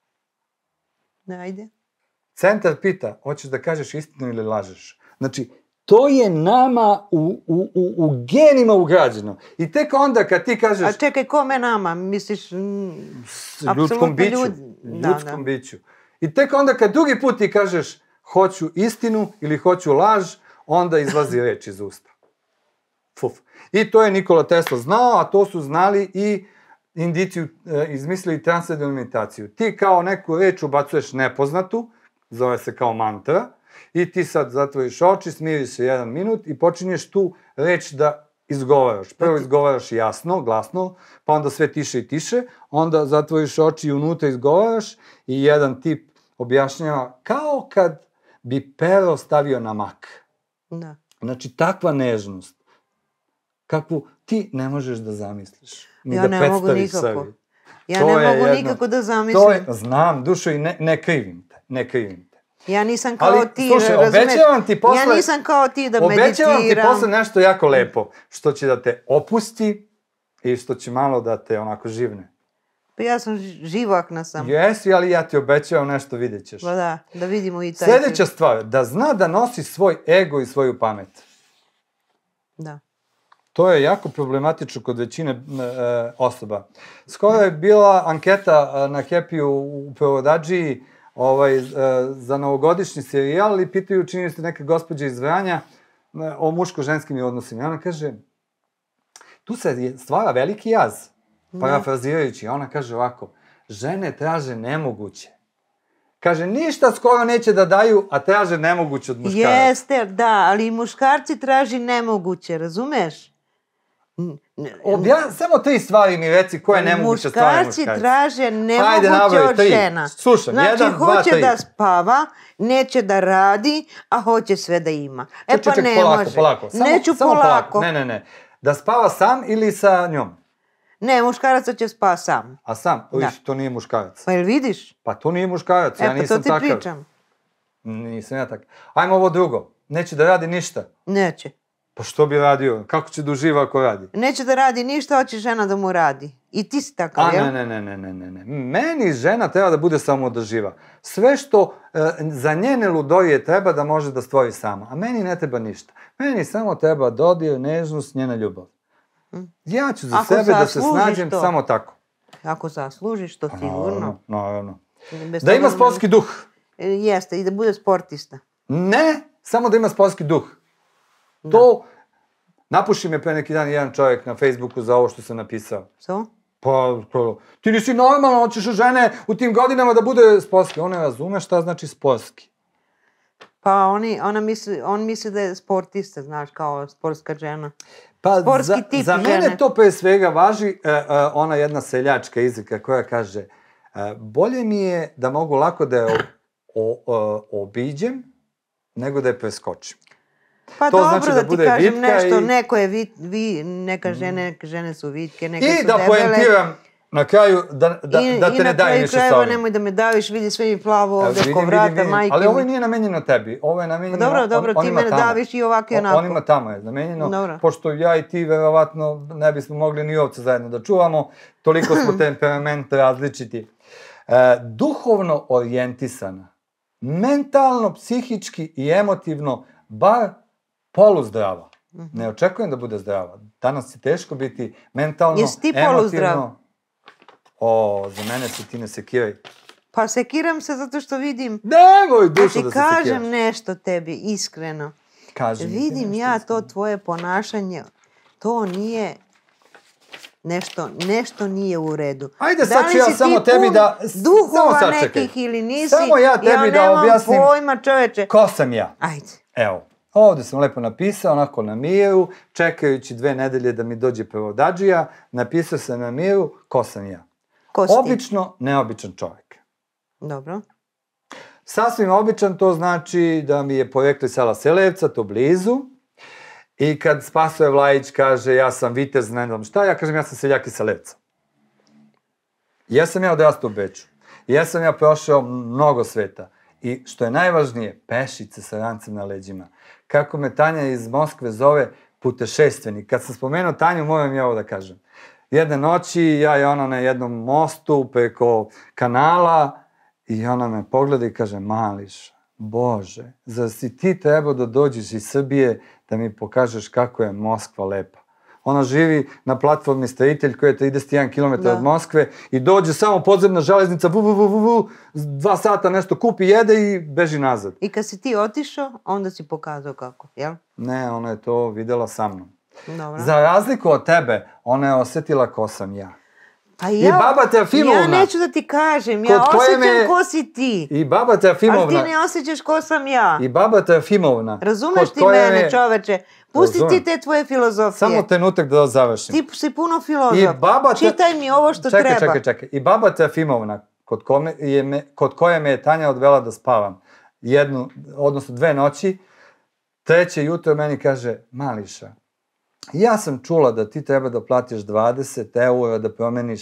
Ajde. Centar pita, hoćeš da kažeš istinu ili lažeš? Znači, to je nama u, u, u, u genima ugrađeno. I tek onda kad ti kažeš A čekaj, kome nama? Misliš, mm, s apsolutno ljudskom biću, ljudi- da, ljudskom da. biću. I tek onda kad drugi put ti kažeš hoću istinu ili hoću laž, onda izlazi reč iz usta. Fuf. I to je Nikola Tesla znao, a to su znali i indiciju, e, izmislili transcendentalnu meditaciju. Ti kao neku reč ubacuješ nepoznatu, zove se kao mantra, i ti sad zatvoriš oči, smiriš se jedan minut i počinješ tu reč da izgovaraš. Prvo izgovaraš jasno, glasno, pa onda sve tiše i tiše, onda zatvoriš oči i unutra izgovaraš i jedan tip objašnjava kao kad bi pero stavio na mak. Da. Znači, takva nežnost, kakvu ti ne možeš da zamisliš. Ni Ja da ne mogu predstaviš nikako. sebi. Ja To ne je mogu jedno- nikako da To zamislim. je, znam, dušo, i ne, ne krivim te, ne krivim te. Ja nisam kao Ali, ti, slušaj, razumeš? obećavam ti posle- Ja nisam kao ti da Obećavam ti meditiram. posle nešto jako lepo, što će da te opusti i što će malo da te onako živne. Pa ja sam ž- živahna sam. Jesi, ali ja ti obećavam nešto, vidjet ćeš. Pa da, da vidimo i taj... Sljedeća stvar, da zna da nosi svoj ego i svoju pamet. Da. To je jako problematično kod većine e, osoba. Skoro je bila anketa e, na Happy-u u Provodadžiji ovaj, e, za novogodišnji serijal i pitaju, čini se neke gospođe iz Vranja, e, o muško-ženskim odnosima. I ona kaže, tu se je- stvara veliki jaz, parafrazirajući. Ona kaže ovako, žene traže nemoguće. Kaže, ništa skoro neće da daju, a traže nemoguće od muškaraca. Jeste, da, ali i muškarci traži nemoguće, razumeš? N- n- Obja, samo tri stvari mi reci, koje je nemoguća stvar Muškarci muškarci. traže Ajde, nemoguće nabravi, od tri. žena. Slušam, znači, jedan, dva, hoće tri. da spava, neće da radi, a hoće sve da ima. E Ček, pa ček, ne polako, može. polako. Samo, Neću samo polako. Ne, ne, ne. Da spava sam ili sa njom? Ne, muškarac će spa sam. A sam? Da. Viš, to nije muškarac. Pa jel vidiš? Pa to nije muškarac, E ja pa to nisam ti takav. pričam. Nisam ja takav. Ajmo ovo drugo. Neće da radi ništa. Neće. Pa što bi radio? Kako će da uživa ako radi? Neće da radi ništa, hoće žena da mu radi. I ti si takav, A jel? ne, ne, ne, ne, ne, ne, ne. Meni žena treba da bude samoodrživa. Sve što e, za njene ludorije treba da može da stvori sama. A meni ne treba ništa. Meni samo treba dodir, nežnost, njena ljubav. Ja ću za Ako sebe da se zaslužiš snađem to. samo tako. Ako zaslužiš to sigurno. Naravno, naravno. Bez Da ima toga- sportski duh. E, Jeste, i da bude sportista. Ne, samo da ima sportski duh. To, napuši me pre neki dan jedan čovjek na Facebooku za ovo što sam napisao. So? Pa, to, ti nisi normalno, hoćeš od žene u tim godinama da bude sportski. On ne razume šta znači sportski. Pa oni, ona misli, on misli da je sportista, znaš, kao sportska žena. Pa Sportski za, tip za mene žene. to pre svega važi e, e, ona jedna seljačka izreka koja kaže e, bolje mi je da mogu lako da je o, o, o, obiđem nego da je preskočim. Pa To dobro znači da da, ti bude kažem vitka nešto, i- neko je vit, vi, neka žene, neke žene su vitke, neke I su da debele. poentiram na kraju da, da, I, da i te na ne daje kraju ništa sa krajeva ovim. nemoj da me daviš, vidi sve mi plavo ovde Vidim, ko vidim, vrata, vidim. majke Ali ovo mi. nije namenjeno tebi, ovo je namenjeno Pa dobro, dobro, on, ti onima mene tamo. daviš i ovako i O- onako. Onima tamo je namenjeno, Dobro. pošto ja i ti verovatno ne bismo mogli ni ovce zajedno da čuvamo, toliko smo temperament različiti. E, duhovno orijentisana, mentalno, psihički i emotivno, bar poluzdrava. Ne očekujem da bude zdrava. Danas je teško biti mentalno, Jesi ti emotivno. poluzdrav? O, za mene se ti ne sekiraj. Pa sekiram se zato što vidim, Nemoj da dušo ti da se kažem sekiraš. nešto tebi, iskreno. Kaži mi ti Vidim nešto ja iskreno. to tvoje ponašanje, to nije nešto, nešto nije u redu. Ajde Da sad li ću ja si samo ti tebi pun da- duhova samo sad čekaj. nekih ili nisi, Samo ja tebi da objasnim- nemam pojma, čoveče. Ko sam ja? Ajde. Evo, ovdje sam lepo napisao, onako na miru, čekajući dve nedelje da mi dođe prevodadžija, napisao sam na miru, ko sam ja. Ko si ti? Obično, neobičan čovjek. Dobro. Sasvim običan, to znači da mi je poreklo iz sela Selevca, to blizu, i kad Spasoje Vlajić kaže ja sam vitez, ne znam šta, ja kažem ja sam seljak iz Selevca. Jesam ja odrastao u Beču. Jesam ja prošao mnogo sveta. I što je najvažnije, pešice sa rancem na leđima. Kako me Tanja iz Moskve zove, putešestvenik. Kad sam spomenuo Tanju, moram i ovo da kažem. Jedne noći, ja i ona na jednom mostu preko kanala i ona me pogleda i kaže, Mališ, Bože, zar si ti trebao da dođeš iz Srbije da mi pokažeš kako je Moskva lepa? Ona živi na platformi Stritelj koja je trideset jedan kilometar Da. od Moskve i dođe samo podzemna železnica, vu, vu, vu, vu, vu, dva sata nešto kupi, jede i beži nazad. I kad si ti otišao, onda si pokazao kako, jel? Ne, ona je to videla sa mnom. Dobro. Za razliku od tebe, ona je osjetila ko sam ja. Pa I ja, baba Teofimovna. Ja neću da ti kažem, ja Kod koje osjećam me- ko si ti. I baba Ali Teofimovna. ti ne osjećaš ko sam ja. I baba Teofimovna. Razumeš kod ti koje mene, me- čoveče? Pusti Razumem. ti te tvoje filozofije. Samo trenutak da završim. Ti si puno filozof. I baba te- Čitaj mi ovo što čekaj, treba. Čekaj, čekaj. I baba Teofimovna, kod, kome je me, kod koje me je Tanja odvela da spavam, jednu, odnosno dve noći, treće jutro meni kaže, Mališa, ja sam čula da ti treba da platiš dvadeset eura da promeniš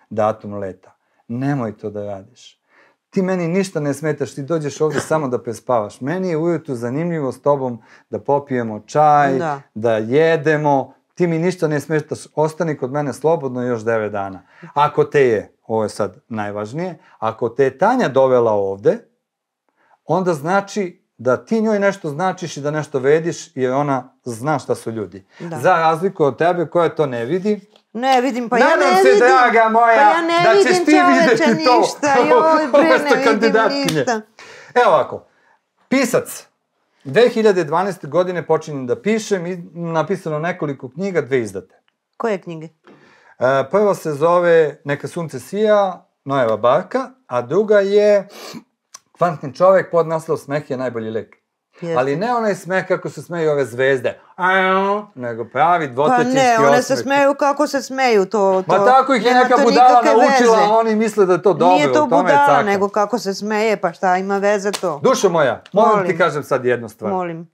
datum leta. Nemoj to da radiš. Ti meni ništa ne smetaš, ti dođeš ovdje samo da prespavaš. Meni je ujutru zanimljivo s tobom da popijemo čaj, da, da jedemo. Ti mi ništa ne smetaš, ostani kod mene slobodno još devet dana. Ako te je, ovo je sad najvažnije, ako te je Tanja dovela ovde, onda znači da ti njoj nešto značiš i da nešto vediš, jer ona zna šta su ljudi. Da. Za razliku od tebe koja to ne vidi. Ne vidim, pa ja ne Nadam se, vidim. draga moja, pa ja ne da vidim, ćeš ti vidjeti to. Ništa, joj, bre, ne vidim ništa. Evo ovako, pisac. dve hiljade dvanaeste. godine počinjem da pišem i napisano nekoliko knjiga, dve izdate. Koje knjige? E, prva se zove Neka sunce sija, Nojeva barka, a druga je Kvantni čovek, pod naslov Smeh je najbolji lek. Jeste. Ali ne onaj smeh kako se smeju ove zvezde, nego pravi dvotečinski osmeh. Pa ne, one se smeju kako se smeju, to... Ma tako ih je neka budala naučila, a oni misle da je to dobro. Nije to budala, nego kako se smeje, pa šta ima veze to? Dušo moja, moram ti kažem sad jednu stvar. Molim.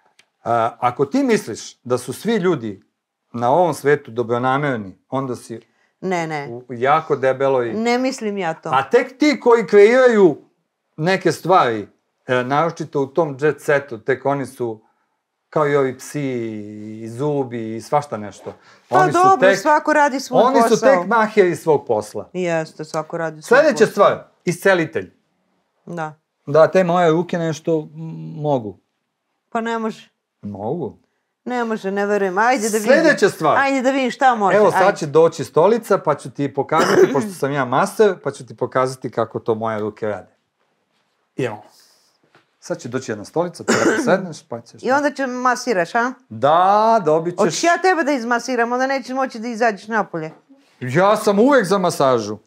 Ako ti misliš da su svi ljudi na ovom svetu dobronamerni, onda si ne, ne. u jako debeloj... Ne mislim ja to. A tek ti koji kreiraju neke stvari, E, naročito u tom jet setu, tek oni su kao i ovi psi i zubi i svašta nešto. Pa oni dobro, tek, svako radi svoj oni posao. Oni su tek maheri svog posla. Jeste, svako radi svoj Sljedeća posao. stvar, iscelitelj. Da. Da, te moje ruke nešto mogu. Pa ne može. Mogu. Ne može, ne verujem. Ajde da vidim. Sljedeća stvar. Ajde da vidim šta može. Evo sad Ajde. će doći stolica, pa ću ti pokazati, pošto sam ja master, pa ću ti pokazati kako to moje ruke rade. Idemo. Sad će doći jedna stolica, treba sedneš, pa ćeš... I onda će masiraš, a? Da, dobit ćeš... Hoćeš ja tebe da izmasiram, onda nećeš moći da izađeš napolje. Ja sam uvek za masažu.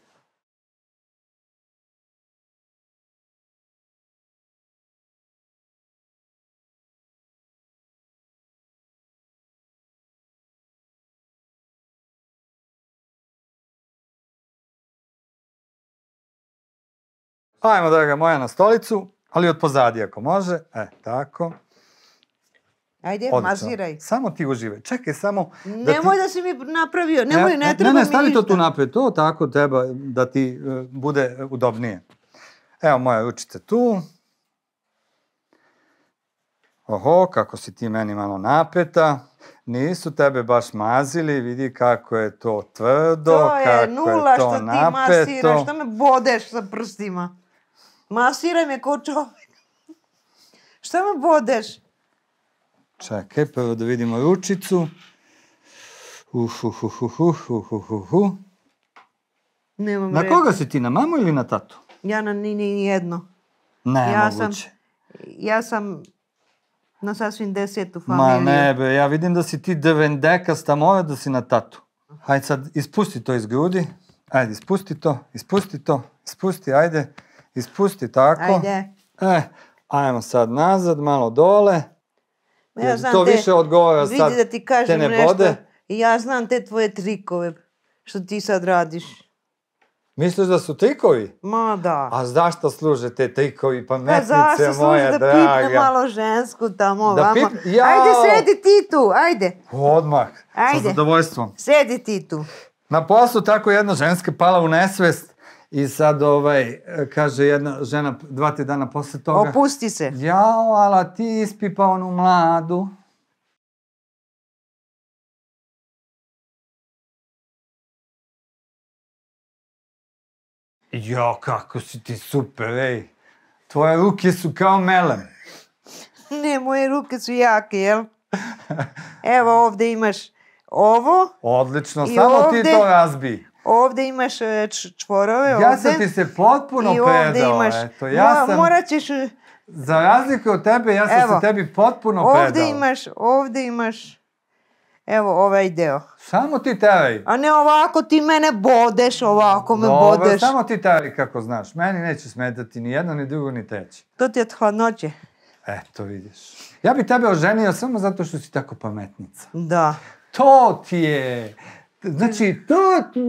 Ajmo, draga moja, na stolicu. Ali od pozadi ako može. E, tako. Ajde, odlično. Masiraj. Samo ti uživaj. Čekaj, samo... Da nemoj ti... da si mi napravio, nemoj, ne, ne treba ne, mi ne, stavi ništa. to tu naprijed. To tako treba da ti uh, bude udobnije. Evo moje ručice tu. Oho, kako si ti meni malo napeta. Nisu tebe baš mazili, vidi kako je to tvrdo, to je kako nula je to što napeto. ti masiraš, što me bodeš sa prstima. Masiraj me ko čovjek. Šta me bodeš? Čekaj, prvo da vidimo ručicu. Uhuhuhuhuhuhuhuhu. Nemam Na reći. koga si ti, na mamu ili na tatu? Ja na ni, ni jedno. Ne, ja moguće. Sam, ja sam na sasvim desetu familiju. Ma ne be, ja vidim da si ti devendekasta, mora da si na tatu. Hajde sad, ispusti to iz grudi. Ajde, ispusti to, ispusti to, ispusti, ajde. Ispusti tako. Ajde. E, ajmo sad nazad, malo dole. Ja znam to te, više odgovara sad, vidi da ti kažem te ne nešto. bode. I ja znam te tvoje trikove, što ti sad radiš. Misliš da su trikovi? Ma da. A zašto služe te trikovi, Pa pametnice zašto moja služi da draga? pipne malo žensku tamo, Da vamo. pip... Jao! Ajde, sedi ti tu, ajde. Odmah, Ajde. sa zadovoljstvom. Sedi ti tu. Na poslu tako jedna ženska pala u nesvest i sad ovaj, kaže jedna žena dva, tri dana posle toga. Opusti se. Jao, ala ti ispipa onu mladu. Jo, kako si ti super, ej. Tvoje ruke su kao melem. Ne, moje ruke su jake, jel? Evo ovdje imaš ovo. Odlično, I samo ovde, ti to razbi. Ovdje imaš č čvorove, ovdje. Ja sam ti se potpuno I predao, imaš, eto. Ja mo, sam, morat ćeš... za razliku od tebe, ja sam Evo, se tebi potpuno ovdje predao. imaš, ovdje imaš, evo ovaj deo. Samo ti teraj. A ne ovako ti mene bodeš, ovako me Dobro, bodeš. samo ti teraj kako znaš. Meni neće smetati ni jedno, ni drugo, ni treće. To ti je od hladnoće. Eto, vidiš. Ja bi tebe oženio samo zato što si tako pametnica. Da. To ti je... Znači, to ti...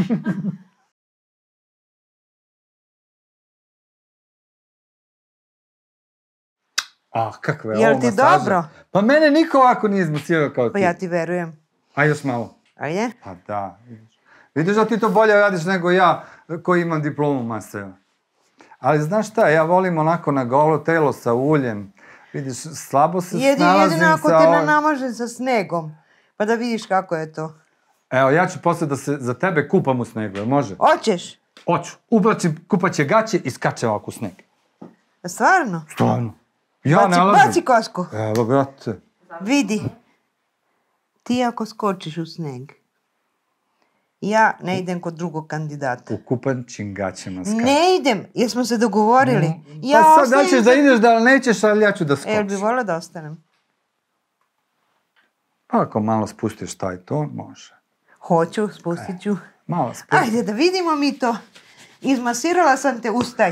Ah, kakva je Jel ovo ti masaža. dobro? Pa mene niko ovako nije izmasirao kao ti. Pa ja ti verujem. A još malo. Ajde. Pa da, vidiš. Vidiš da ti to bolje radiš nego ja koji imam diplomu mastera. Ali znaš šta, ja volim onako na golo telo sa uljem. Vidiš, slabo se Jedi, snalazim jedino ako sa te ovim. namaže sa snegom, pa da vidiš kako je to. Evo, ja ću posle da se za tebe kupam u snegu, jel može? Hoćeš? Hoću. Ubracim kupaće gaće i skačem ovako u sneg. Stvarno? Stvarno. Ja Baci, ne lažem. baci kosku. Evo, brate. Vidi, ti ako skočiš u sneg, ja ne idem kod drugog kandidata. U kupaćim gaćima skačem. Ne idem, jer smo se dogovorili. Ja Pa sad da ostajem ćeš da za- ideš, da li nećeš, ali ja ću da E, jel bi skočim. volila da ostanem? Pa ako malo spustiš taj ton, može. Hoću, spustit ću. Malo spusti. Ajde, da vidimo mi to. Izmasirala sam te, ustaj.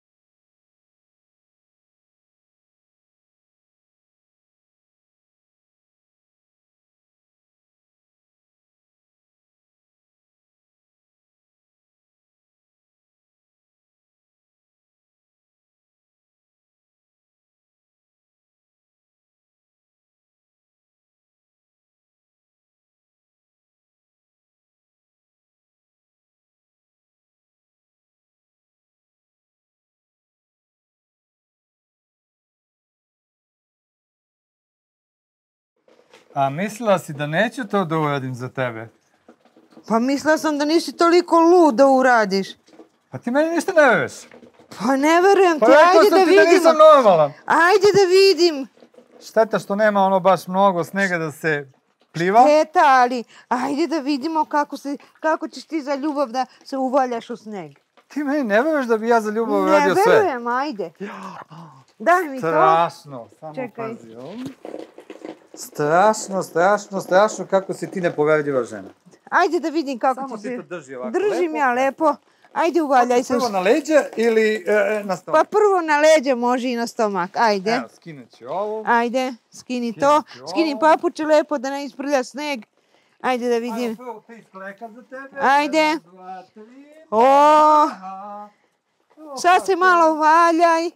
A mislila si da neću to da uradim za tebe? Pa mislila sam da nisi toliko lud da uradiš. Pa ti meni ništa ne veruješ. Pa ne verujem Pa ti, rekao ajde sam da ti da vidimo. nisam normalan. Ajde da vidim. Šteta što nema ono baš mnogo snega da se pliva. Teta, ali ajde da vidimo kako, se, kako ćeš ti za ljubav da se uvaljaš u sneg. Ti meni ne veruješ da bi ja za ljubav Ne uradio sve? verujem, ajde. Daj mi to. Strašno. Samo Čekaj. pazi ovo. Strašno, strašno, strašno kako si ti nepoverljiva žena. Ajde da vidim kako Samo ti ti se... to drži ovako Držim lepo. ja lepo. Ajde uvaljaj se. Prvo na leđa ili e, na Pa stomak? prvo na leđe može i na stomak. Ajde. Evo, skinut ću ovo. Ajde, skini to. Skini ću Skini ovo. papuče lepo da ne isprlja sneg. Ajde da Ajmo vidim. prvo pet kleka za tebe. Ajde. Jedan, dva, tri. O, Aha. sad se malo valjaj.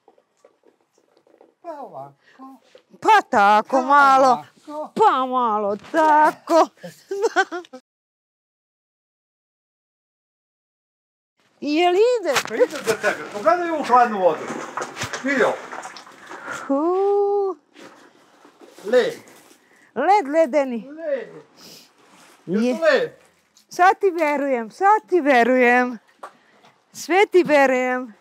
Pa ovako. Pa tako malo. Ovako. Pa malo tako. Jel ide? Pa ide za tebe. Pogledaj ovu hladnu vodu. Vidi ovo. Uu, Led. led ledeni. Led. Je. Je to led? Sad ti verujem, sad ti verujem. Sve ti verujem.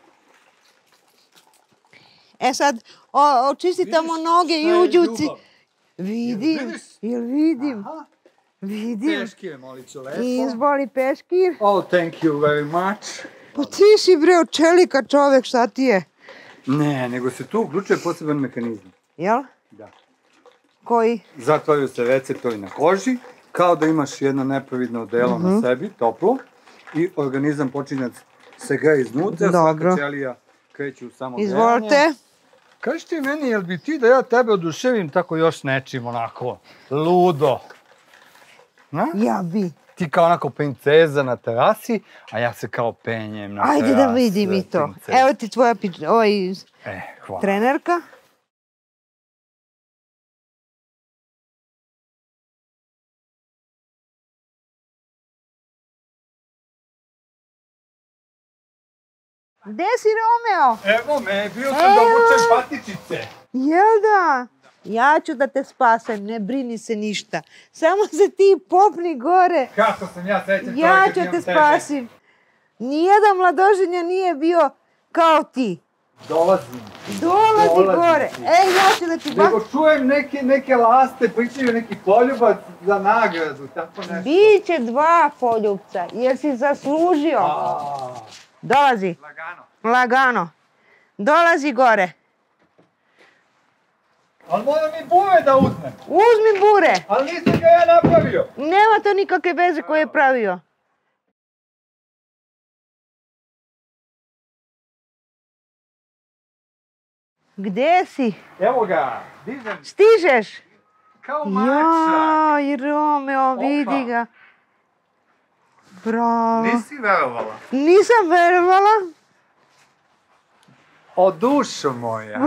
E sad, o, očisti tamo Vidiš noge i šta je uđuci. ljubav? Vidim, Jel vidiš? jel vidim, Aha. vidim. Peškire, molit ću lepo. Izboli peškir. Oh, thank you very much. Pa ti si bre od čelika čovek, šta ti je? Ne, nego se tu uključuje poseban mehanizam. Jel? Da. Koji? Zatvaraju se receptori na koži, kao da imaš jedno neprovidno odelo na sebi, toplo, i organizam počinje da se greje iznutra, Dobro. svaka ćelija kreće u samo grejanje. Izvolite. Kaži ti meni, jel bi ti da ja tebe oduševim tako još nečim onako ludo? Na? Ja bi. Ti kao onako princeza na terasi, a ja se kao penjem na terasi. Ajde da vidim i to. princeza. Evo ti tvoja pič, ovaj, E, hvala. trenerka. Gde si Romeo? Evo me, bio sam Evo. da obučem patičice. Jel da? Ja ću da te spasem, ne brini se ništa. Samo se ti popni gore. Kako sam ja srećan Ja čovjek ću kad te imam tebe. spasim. Nijedan mladoženja nije bio kao ti. Dolazim. Dolazi Dolazim gore. ti. Ej, ja ću da ti ba... Nego čujem neke, neke laste, pričaju neki poljubac za nagradu, tako nešto. Biće dva poljupca, jer si zaslužio. A, Dolazi, lagano. lagano. Dolazi gore. Ali moram i bure da uzmem. Uzmi bure. Ali nisam ga ja napravio. Nema to nikakve veze koje je pravio. Gde si? Evo ga, dižem Stižeš? kao mača. Jaj, Romeo, Opa. vidi ga. Bravo. Nisi verovala. Nisam verovala. O dušo moja.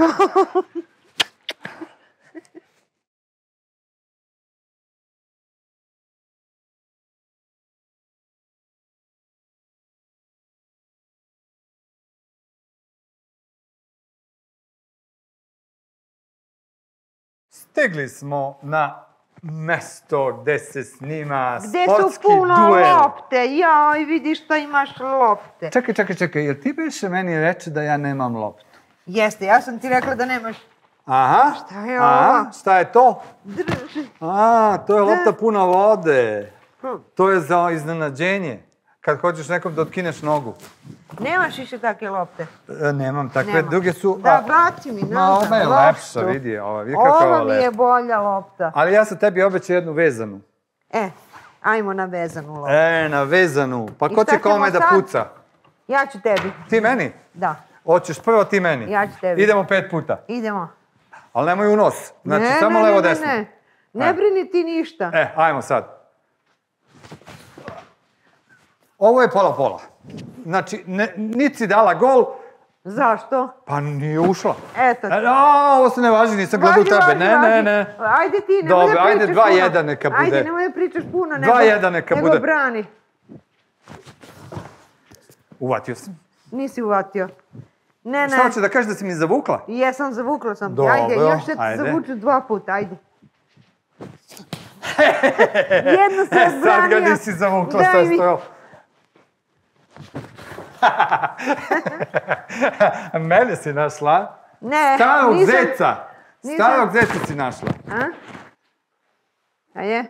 Stigli smo na mesto gde se snima Gde sportski su puno duel. lopte, jaj, vidiš što imaš lopte. Čekaj, čekaj, čekaj, jer ti beše meni reče da ja nemam loptu? Jeste, ja sam ti rekla da nemaš. Aha, Šta je aha, ovo? šta je to? Drži. A, to je lopta puna vode. To je za iznenađenje. Kad hoćeš nekom da otkineš nogu. Nemaš više takve lopte. E, nemam takve, Nema. druge su... Da, a, vrati mi, Ma, nazad, ova je loptu. lepša, vidi, ova, vidi kako je ova Ova mi je lepa. bolja lopta. Ali ja sam tebi obećao jednu vezanu. E, ajmo na vezanu loptu. E, na vezanu. Pa I ko šta će kome ćemo da sad? puca? Ja ću tebi. Ti meni? Da, Hoćeš prvo ti meni? Ja ću tebi. Idemo pet puta. idemo. Ali nemoj u nos. Znači, Ne, samo ne, levo ne, desno. Ne, ne, E. ne brini ti ništa. E, ajmo sad. Ovo je pola-pola. Znači, ne, niti si dala gol, Zašto? pa nije ušla. Eto. E, a, ovo se ne važi, nisam gledao u Važi, tebe. važi, Ne, važi. ne, ne. Ajde ti, nemoj Dobro, da ajde, pričaš dva puno. jedan neka bude. Ajde, nemoj da pričaš puno, Dva nego, jedan neka nego bude. brani. Uvatio sam. Nisi uvatio. Ne, Šta ne. hoće da kažeš da si mi zavukla? Jesam, zavukla sam. Dobro, Ajde, još će ti ajde. zavuču dva puta, ajde. Jedno se E, odbranio. sad ga nisi zavukla, Daj sad mi. stojao. Mene si našla. Ne, Starog nisam. zeca. nisam. Starog zeca si našla. A? Ajde,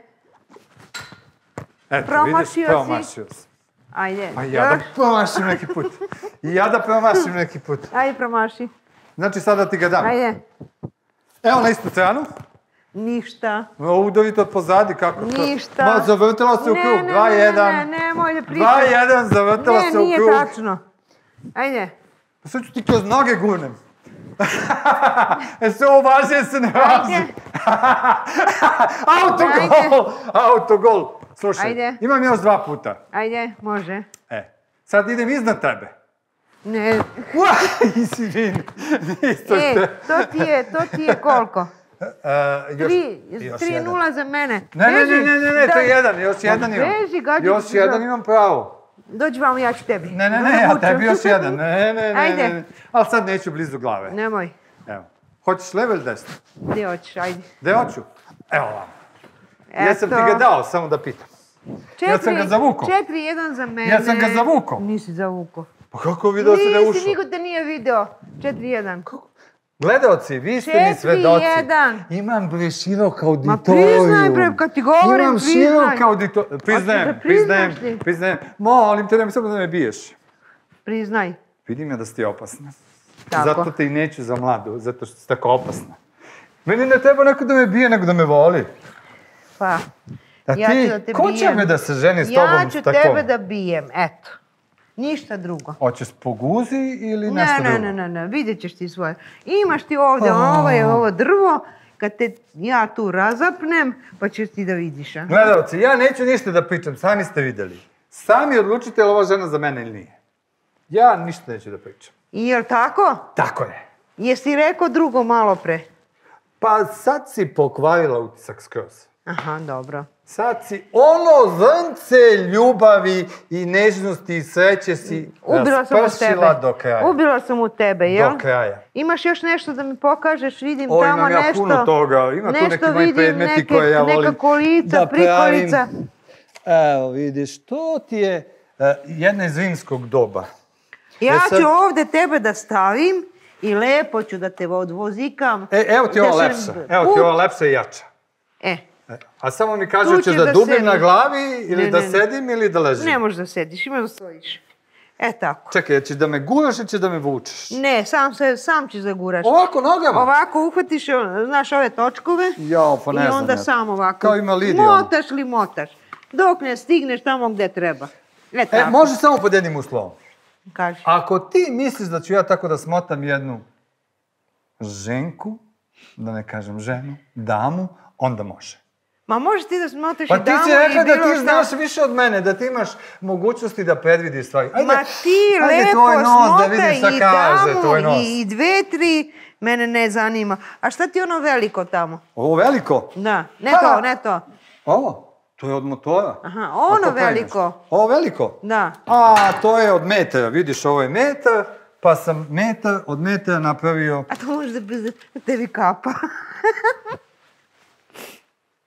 Eto, Promašio vidiš, si. promašio si. ajde. A ja da Još. promašim neki put. I ja da promašim neki put. Ajde, promaši. Znači, sada ti ga dam. Ajde. Evo na istu stranu. Ništa. Udovite od pozadi, kako to? Ništa. Ma, zavrtila se u Ne, krug. ne, dva ne, jedan. Ne, ne, nemoj da pričaš. dva jedan, zavrtila Ne, se u nije krug. tačno. Ajde. Pa sad ću ti kroz noge gurnem. E se ovo važi, jer se ne važi. Ajde. Autogol! Autogol! Slušaj, Ajde. imam još dva puta. Ajde, može. E, sad idem iznad tebe. Ne. Ua, izvini, isto E, te. to ti je, to ti je koliko? E, još- Tri, još tri jedan. nula za mene. Ne, ne, Beži. ne, ne, ne, ne, to je Da- jedan, još jedan imam. beži, gađi Još se jedan za- imam pravo. Dođi vamo, ja ću tebi. Ne, ne, ne, ja tebi još jedan. Ne, ne, ne, Ajde. ne. Ali sad neću blizu glave. Nemoj. Evo. Hoćeš levo ili desno? Gdje hoćeš, ajde. Gde hoću? Evo vam. Eto. Jesam ti ga dao, samo da pitam. Ja sam ga zavukao. Četiri, jedan za mene. Ja sam ga zavukao. Nisi zavukao. Pa kako video se da je Nisi, ušao? niko te nije video. Četiri, jedan. Gledaoci, vi ste mi Četiri, svedoci. jedan. Imam bre širok Ma auditorijum. priznaj bre, kad ti govorim, Imam priznaj. širok auditorijum. Priznajem, da priznaš priznajem, li? priznajem. Molim te, nemoj samo da me biješ. Priznaj. Vidim ja da si ti opasna. Tako. Zato te i neću za mladu, zato što si tako opasna. Meni ne treba neko da me bije, nego da me voli. Pa, A ja ti, ću da te ko će bijem. me da se ženi s Ja tobom ću tako? tebe da bijem, eto. Ništa drugo. Hoćeš po guzi ili Ne, nešto ne, drugo? ne, ne, ne, vidjet ćeš ti svoje. Imaš ti ovdje, ovo je ovo drvo, kad te ja tu razapnem, pa ćeš ti da vidiš, a? Gledalci, ja neću ništa da pričam, sami ste vidjeli. Sami odlučite je li ova žena za mene ili nije. Ja ništa neću da pričam. I jel tako? Tako je. Jesi rekao drugo malo pre? Pa sad si pokvarila utisak skroz. Aha, dobro. Sad si ono zrnce ljubavi i nežnosti i sreće si Ubila sam u raspršila tebe. do kraja. Ubila sam u tebe, jel? Do kraja. Imaš još nešto da mi pokažeš, vidim O, tamo imam ja nešto. puno toga. Ima tu neki nešto moji vidim, predmeti neke, koje ja volim neka kolica, da pravim. prikolica. Evo, vidiš, to ti je e, jedna iz rimskog doba. Ja E sad- ću ovdje tebe da stavim i lepo ću da te odvozikam. E, evo ti Da ova se- lepša. Evo ti ova lepša i jača. E, E, A samo mi kaže, Tu hoćeš ćeš da da dubim sedim. na glavi ili Ne, da ne, ne. sedim ili da ležim? ne možeš da sediš, imaš da stojiš. E tako. Čekaj, ćeš da me guraš ili ćeš da me vučeš? Ne, sam, se, sam ćeš da guraš. Ovako nogama? Ovako uhvatiš, znaš, ove točkove Jao, pa ne i znam onda ja. sam ovako. Kao ima Lidija. Motaš li motaš. Dok ne stigneš tamo gde treba. E tako. E, može samo pod jednim uslovom. Kaži. Ako ti misliš da ću ja tako da smotam jednu ženku, da ne kažem ženu, damu, onda može. Ma možeš ti da smotaš Pa i ti damu si i rekla da bilo ti šta. znaš više od mene, da ti imaš mogućnosti da predvidiš stvari. Ajde, Ma ti ajde lepo tvoj nos da smotaj vidim šta i kaže tvoj damu nos. i, i dve, tri, mene ne zanima. A šta ti je ono veliko tamo? Ovo veliko? Da, ne Ha! to, ne to. Ovo? To je od motora. Aha, A ono to penješ. veliko. Ovo veliko? Da. A, to je od metara. Vidiš, ovo je metar, pa sam metar od metara napravio... A to može da bez da tebi kapa.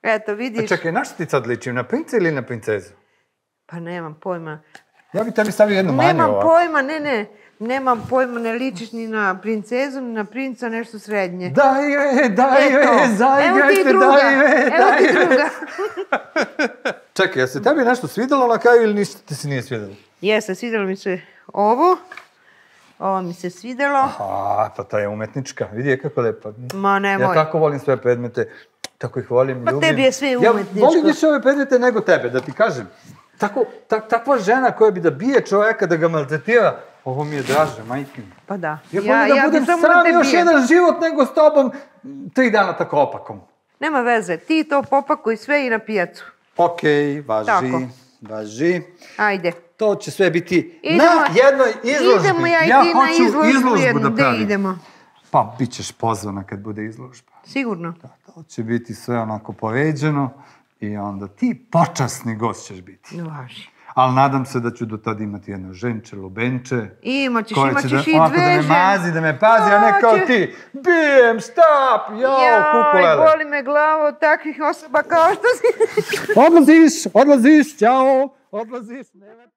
Eto, vidiš. A čekaj, na što ti sad ličim? Na princa ili na princezu? Pa nemam pojma. Ja bi tebi stavio jednu manju Nemam ovako. pojma, ne, ne. Nemam pojma, ne ličiš ni na princezu, ni na princa, nešto srednje. Daj ve, daj Eto, ve, zaigrajte, daj ve, evo daj ti ve. druga. Čekaj, jel se tebi nešto svidjelo na kraju ili ništa ti se nije svidjelo? Jeste, svidjelo mi se ovo. Ovo mi se svidjelo. A, pa to je umetnička. Vidi je kako lepa. Ma nemoj. Ja tako volim sve predmete. Tako ih volim, Pa ljubim. tebi je sve Ja umetničko. volim više ove predmete nego tebe, da ti kažem. Tako, tak, takva žena koja bi da bije čovjeka, da ga maltretira, ovo mi je draže, majke mi. Pa da. Ja volim da bi budem samo sam te još bijem. jedan život nego s tobom tri dana tako opakom. Nema veze, ti to popakuj sve i na pijacu. Okej, važi, Tako. važi. Ajde. To će sve biti Idemo- na jednoj izložbi. Idemo ja i ti na hoću izložbu izložbu jednu. da Gde pravim. idemo? Pa, bit ćeš pozvana kad bude izložba. Sigurno. To će biti sve onako poređeno i onda ti počasni gost ćeš biti. Važi. Ali nadam se da ću do tada imati jedno ženče, lubenče. Imat ćeš, koje imat će ćeš da, i onako dve da me žene. mazi, da me pazi, a ne Da, kao će- ti. Bijem, štap, jao, Jaj, kukulele. boli me glava od takvih osoba kao što si. Odlaziš, odlaziš, ćao, odlaziš. Nema...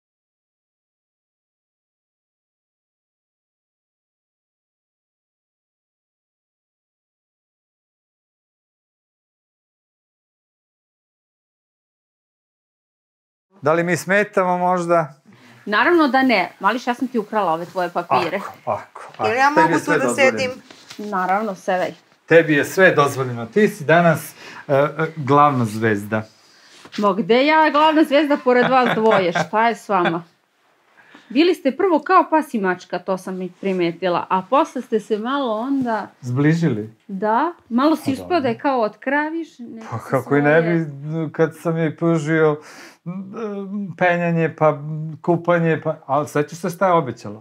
Da li mi smetamo možda? Naravno da ne. Mališ, ja sam ti ukrala ove tvoje papire. Ako, ako. Jer ja Tebi je mogu tu sve da dozvoljeno. sedim. Naravno, sevej. Tebi je sve dozvoljeno. Ti si danas uh, uh, glavna zvezda. Ma gde ja glavna zvezda pored vas dvoje? Šta je s vama? Bili ste prvo kao pas i mačka, to sam i primetila. A posle ste se malo onda... Zbližili? Da, malo si Pa uspio dobro. da je kao otkraviš. neke Pa kako i ne bi, kad sam joj pružio m, penjanje, pa kupanje, pa... Ali sećaš se šta je obećala?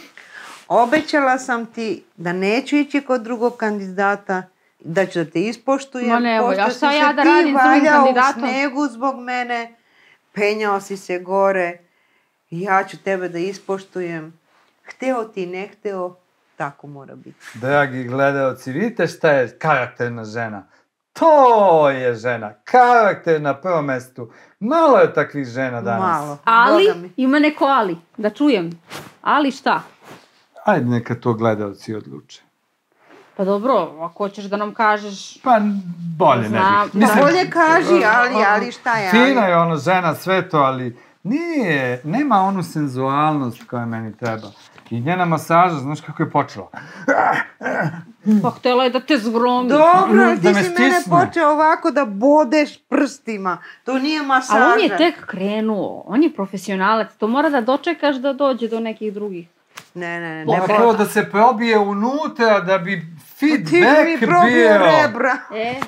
Obećala sam ti da neću ići kod drugog kandidata, da ću da te ispoštujem. Ma nemoj, a pošto šta si ja se da ti radim s drugim valjao kandidatom? u snegu zbog mene, penjao si se gore, ja ću tebe da ispoštujem. Hteo ti, ne hteo, tako mora biti. Dragi gledaoci, vidite šta je karakterna žena? To je žena, karakter na prvom mestu. Malo je takvih žena danas. Malo. Ali, Boga mi. ima neko ali, da čujem. Ali šta? Ajde neka to gledaoci odluče. Pa dobro, ako hoćeš da nam kažeš... Pa bolje ne Znam, bih. da. Bolje kaži, ali, ali šta je, ali? Fina je ono žena, sve to, ali nije, nema onu senzualnost koja meni treba. I njena masaža, znaš kako je počela? Pa htjela je da te zgromi. Dobro, ali Da ti me si mene stisne. počeo ovako da bodeš prstima. To nije masaža. Ali on je tek krenuo, on je profesionalac, to mora da dočekaš da dođe do nekih drugih. Ne, ne, ne. Pa ne Nema mora. prvo da se probije unutra, da bi Ti bi mi feedback probio bio. rebra. E,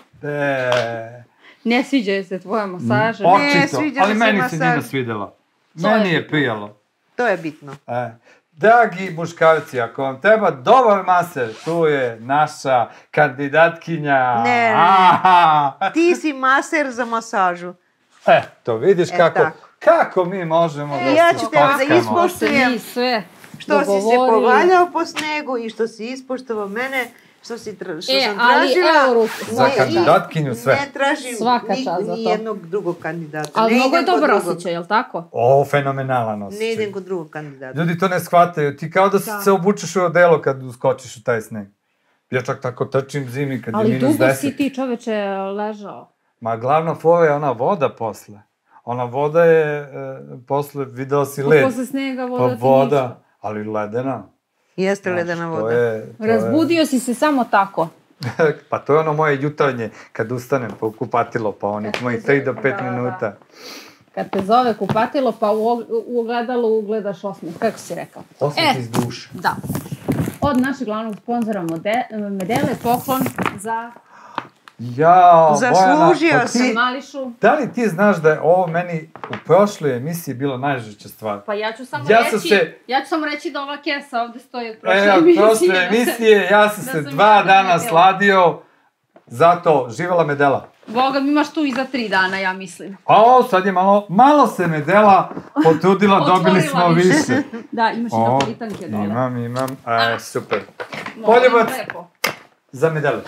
E, ne sviđa joj se tvoja masaža. Mm, ne? očito, sviđa ali mi se meni se masaž. njena svidjela. To je Meni je bitno. prijalo. To je bitno. E. Dragi muškarci, ako vam treba dobar maser, tu je naša kandidatkinja. Ne, ne. Aha. Ti si maser za masažu. E, to vidiš E, kako, tako. kako mi možemo E, da ja se ću te onda spotkamo. ispo- To se mi sve Što si se dogovorili. povaljao po snegu i što si ispoštovao mene, što, si tra- što E, sam ali tražila. evo ruku. Za Ne, kandidatkinju i sve. Ne tražim Svaka ni, čast za ni to. jednog drugog kandidata. Ali ne mnogo je idem kod dobar drugog. osjećaj, jel tako? O, fenomenalan osjećaj. Ne idem kod drugog kandidata. Ljudi to ne shvataju, ti kao da, Da. se obučeš u odelo kad uskočiš u taj sneg. Ja čak tako trčim zimi kad je Ali minus dugo deset. si ti čoveče ležao. Ma glavna fora je ona voda posle. Ona voda je, e, posle, video si led. Posle snega Pa voda ti voda, ništa. ali ledena. Jeste Znaš, ledena to voda. je- to je- Razbudio si se samo tako. Pa to je ono moje jutarnje, kad ustanem pa u kupatilo, pa onih Kad mojih te tri do zove, pet da, da, da. minuta. Kad te zove kupatilo, pa u, og- u ogledalu ugledaš osmeh. Kako si rekao? Osmeh E. iz duše. Da. Od našeg glavnog sponzora Mode- Medele poklon za Jao, Zaslužio Bojana, pa si. ti, Mališu. da li ti znaš da je ovo meni u prošloj emisiji bilo najžešća stvar? Pa ja ću samo Ja sam reći, se- ja ću samo reći da ova kesa ovde stoji od prošle E, od emisije. prošle emisije ja sam Da se sam dva ja dana primetila. sladio, zato živela Medela. Boga mi imaš tu i za tri dana, ja mislim. O, sad je malo, malo se Medela potrudila, dobili Otvorila smo više. više. Da, imaš i O, napolitanke dole. imam, imam, e, super. Molim, Poljubac lepo. za Medelu.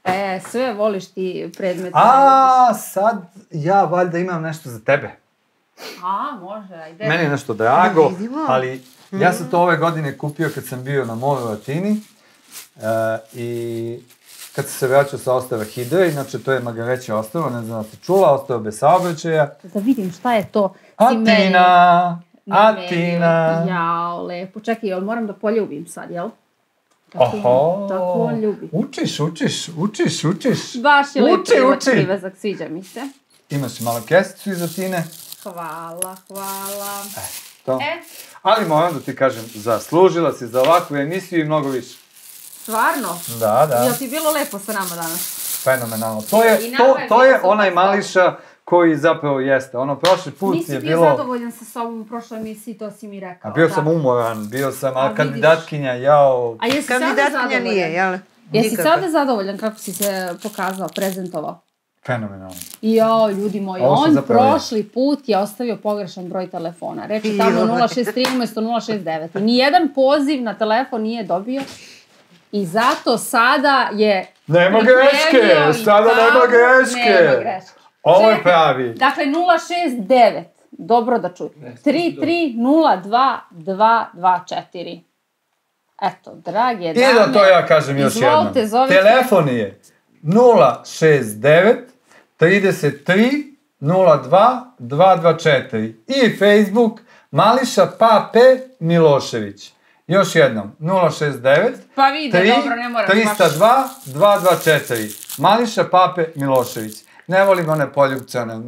E, sve voliš ti predmete. A, sad ja valjda imam nešto za tebe. A, može, ajde. Meni je nešto drago, Vidimo. ali ja sam to ove godine kupio kad sam bio na moru u Atini uh, i kad sam se vraćao sa ostrava Hidra, inače to je Magareće ostrvo, ne znam da ste čula, ostrvo bez saobraćaja. Da vidim šta je to. Atina, Atina. Jao, lepo. Čekaj, jel moram da poljubim sad, jel? Tako, Oho, tako ljubi. učiš, učiš, učiš, učiš. Baš je lepo Uči, imati uči. privezak, sviđa mi se. Imaš malo kesicu iz Atine. Hvala, hvala. To. E, Ali moram da ti kažem, zaslužila si za ovakvu emisiju i mnogo više. stvarno? Da, da. Jel ti bilo lepo sa nama danas? Fenomenalno. To je, I nama to, je to bilo je super onaj dobro. Mališa koji zapravo jeste. Ono, prošli put Nisi je bio bilo... zadovoljan sa sobom u prošloj emisiji, to si mi rekao. A bio da. sam umoran, bio sam, A a vidiš. kandidatkinja, jao... A jesi sada Kandidatkinja zadovoljan? nije, jel? Jesi Nikako. sada zadovoljan kako si se pokazao, prezentovao? Fenomenalno. Jao, ljudi moji, Ovo su on zapravo ja. prošli put je ostavio pogrešan broj telefona. Reče Joj. tamo nula šest tri umjesto nula šest devet. I nijedan poziv na telefon nije dobio. I zato sada je... Nema pripremio greške, i sada tamo nema greške. Nema greške. Ovo je Čekaj, pravi. Dakle, nula šest devet. Dobro da čujem. tri tri nula dva dva dva četiri. Eto, drage dame. I da to ja kažem još jednom. Izvolite, zovite. Telefon je nula šest devet trideset tri nula dva dva dva četiri i Facebook Mališa Pape Milošević. Još jednom, nula šest devet Pa vide, dobro, ne moraš baš. trista dva dva dva četiri. Mališa Pape Milošević. Ne volim one poljubce, one...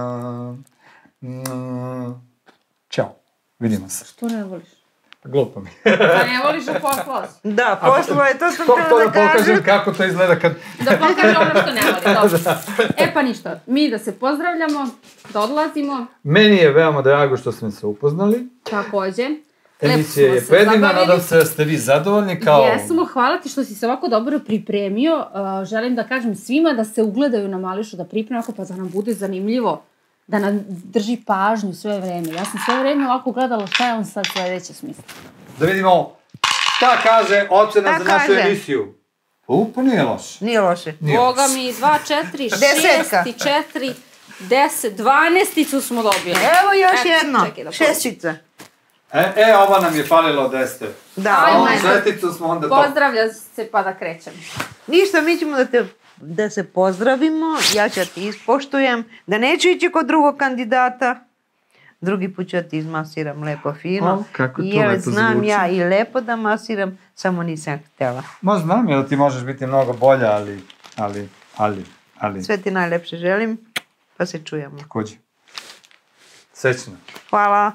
Ćao, vidimo se. Što ne voliš? Glupo mi. Pa ne voliš da poslao si. Da, poslao je, to sam To, htjela to da da kažem. pokažem kako to izgleda kad... Da pokaže ono što ne voli, dobro. E pa ništa, mi da se pozdravljamo, da odlazimo, Meni je veoma drago što smo se upoznali. takođe. Emisija Lepo je smo se predivna, zabavili. nadam se da ste vi zadovoljni kao... Jesmo, hvala ti što si se ovako dobro pripremio. Uh, želim da kažem svima da se ugledaju na Mališu, da pripremi ovako pa da nam bude zanimljivo, da nam drži pažnju sve vreme. Ja sam sve vreme ovako gledala šta je on sad sledeće smisla. Da vidimo šta kaže ocena Šta za našu kaže? emisiju. U, pa nije loš. Nije loše. Nije Boga loš. mi, dva, četiri, Desetka. šest i četiri, deset, dvanesticu smo dobili. Evo još Eto, jedno. čekaj da Šestica. E, e, ova nam je falilo deset. Da, Ajmo. ovo A je. šesticu smo onda to... Pozdravlja se pa da krećemo. Ništa, mi ćemo da te da se pozdravimo, ja ću ti ispoštujem, da neću ići kod drugog kandidata, drugi put ću ti izmasiram lepo fino. O, kako to jer lepo znam zvuči. ja i lepo da masiram, samo nisam htjela. Ma znam je da ti možeš biti mnogo bolja, ali, ali, ali, ali, Sve ti najlepše želim, pa se čujemo. takođe. Srećno. Hvala.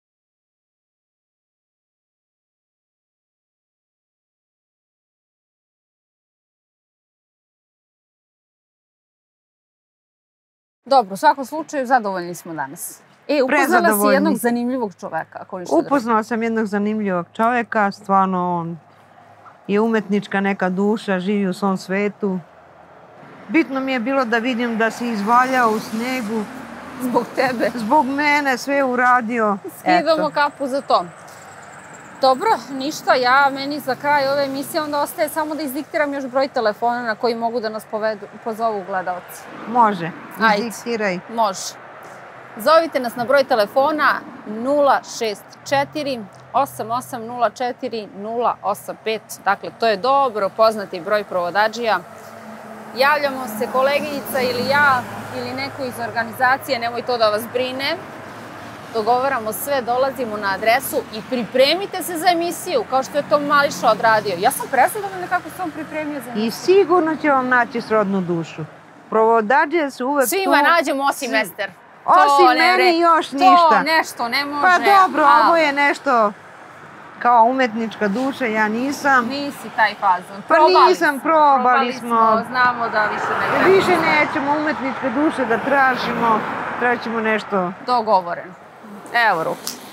Dobro, u svakom slučaju zadovoljni smo danas. E, upoznala si Prezadovoljni. jednog zanimljivog čoveka, ako ništa drugo. Upoznala sam jednog zanimljivog čovjeka, stvarno on je umetnička neka duša, živi u svom svetu. Bitno mi je bilo da vidim da si izvaljao u snegu, Zbog tebe. zbog mene sve uradio. Skidamo Eto. kapu za to. Dobro, ništa, ja meni za kraj ove emisije onda ostaje samo da izdiktiram još broj telefona na koji mogu da nas povedu, pozovu gledalci. Može, Ajde. izdiktiraj. Može. Zovite nas na broj telefona nula šest četiri osam osam nula četiri nula osam pet. Dakle, to je dobro poznati broj provodadžija. Javljamo se koleginica ili ja ili neko iz organizacije, nemoj to da vas brine. Dogovaramo sve, dolazimo na adresu i pripremite se za emisiju, kao što je to Mališa odradio. Ja sam prezadovoljna kako se on pripremio za emisiju. I sigurno će vam naći srodnu dušu. Provodađe su uvek Svima tu. nađemo osim Ester. Osim To ne meni vre- još To ništa. nešto ne može. Pa dobro, a, ovo je nešto kao umetnička duša, ja nisam. Nisi taj fazon. Pa Probali nisam, smo, probali smo. Znamo da više ne treba. Više nećemo umetničke duše da tražimo, tražimo nešto. Dogovoreno. Evo ruku.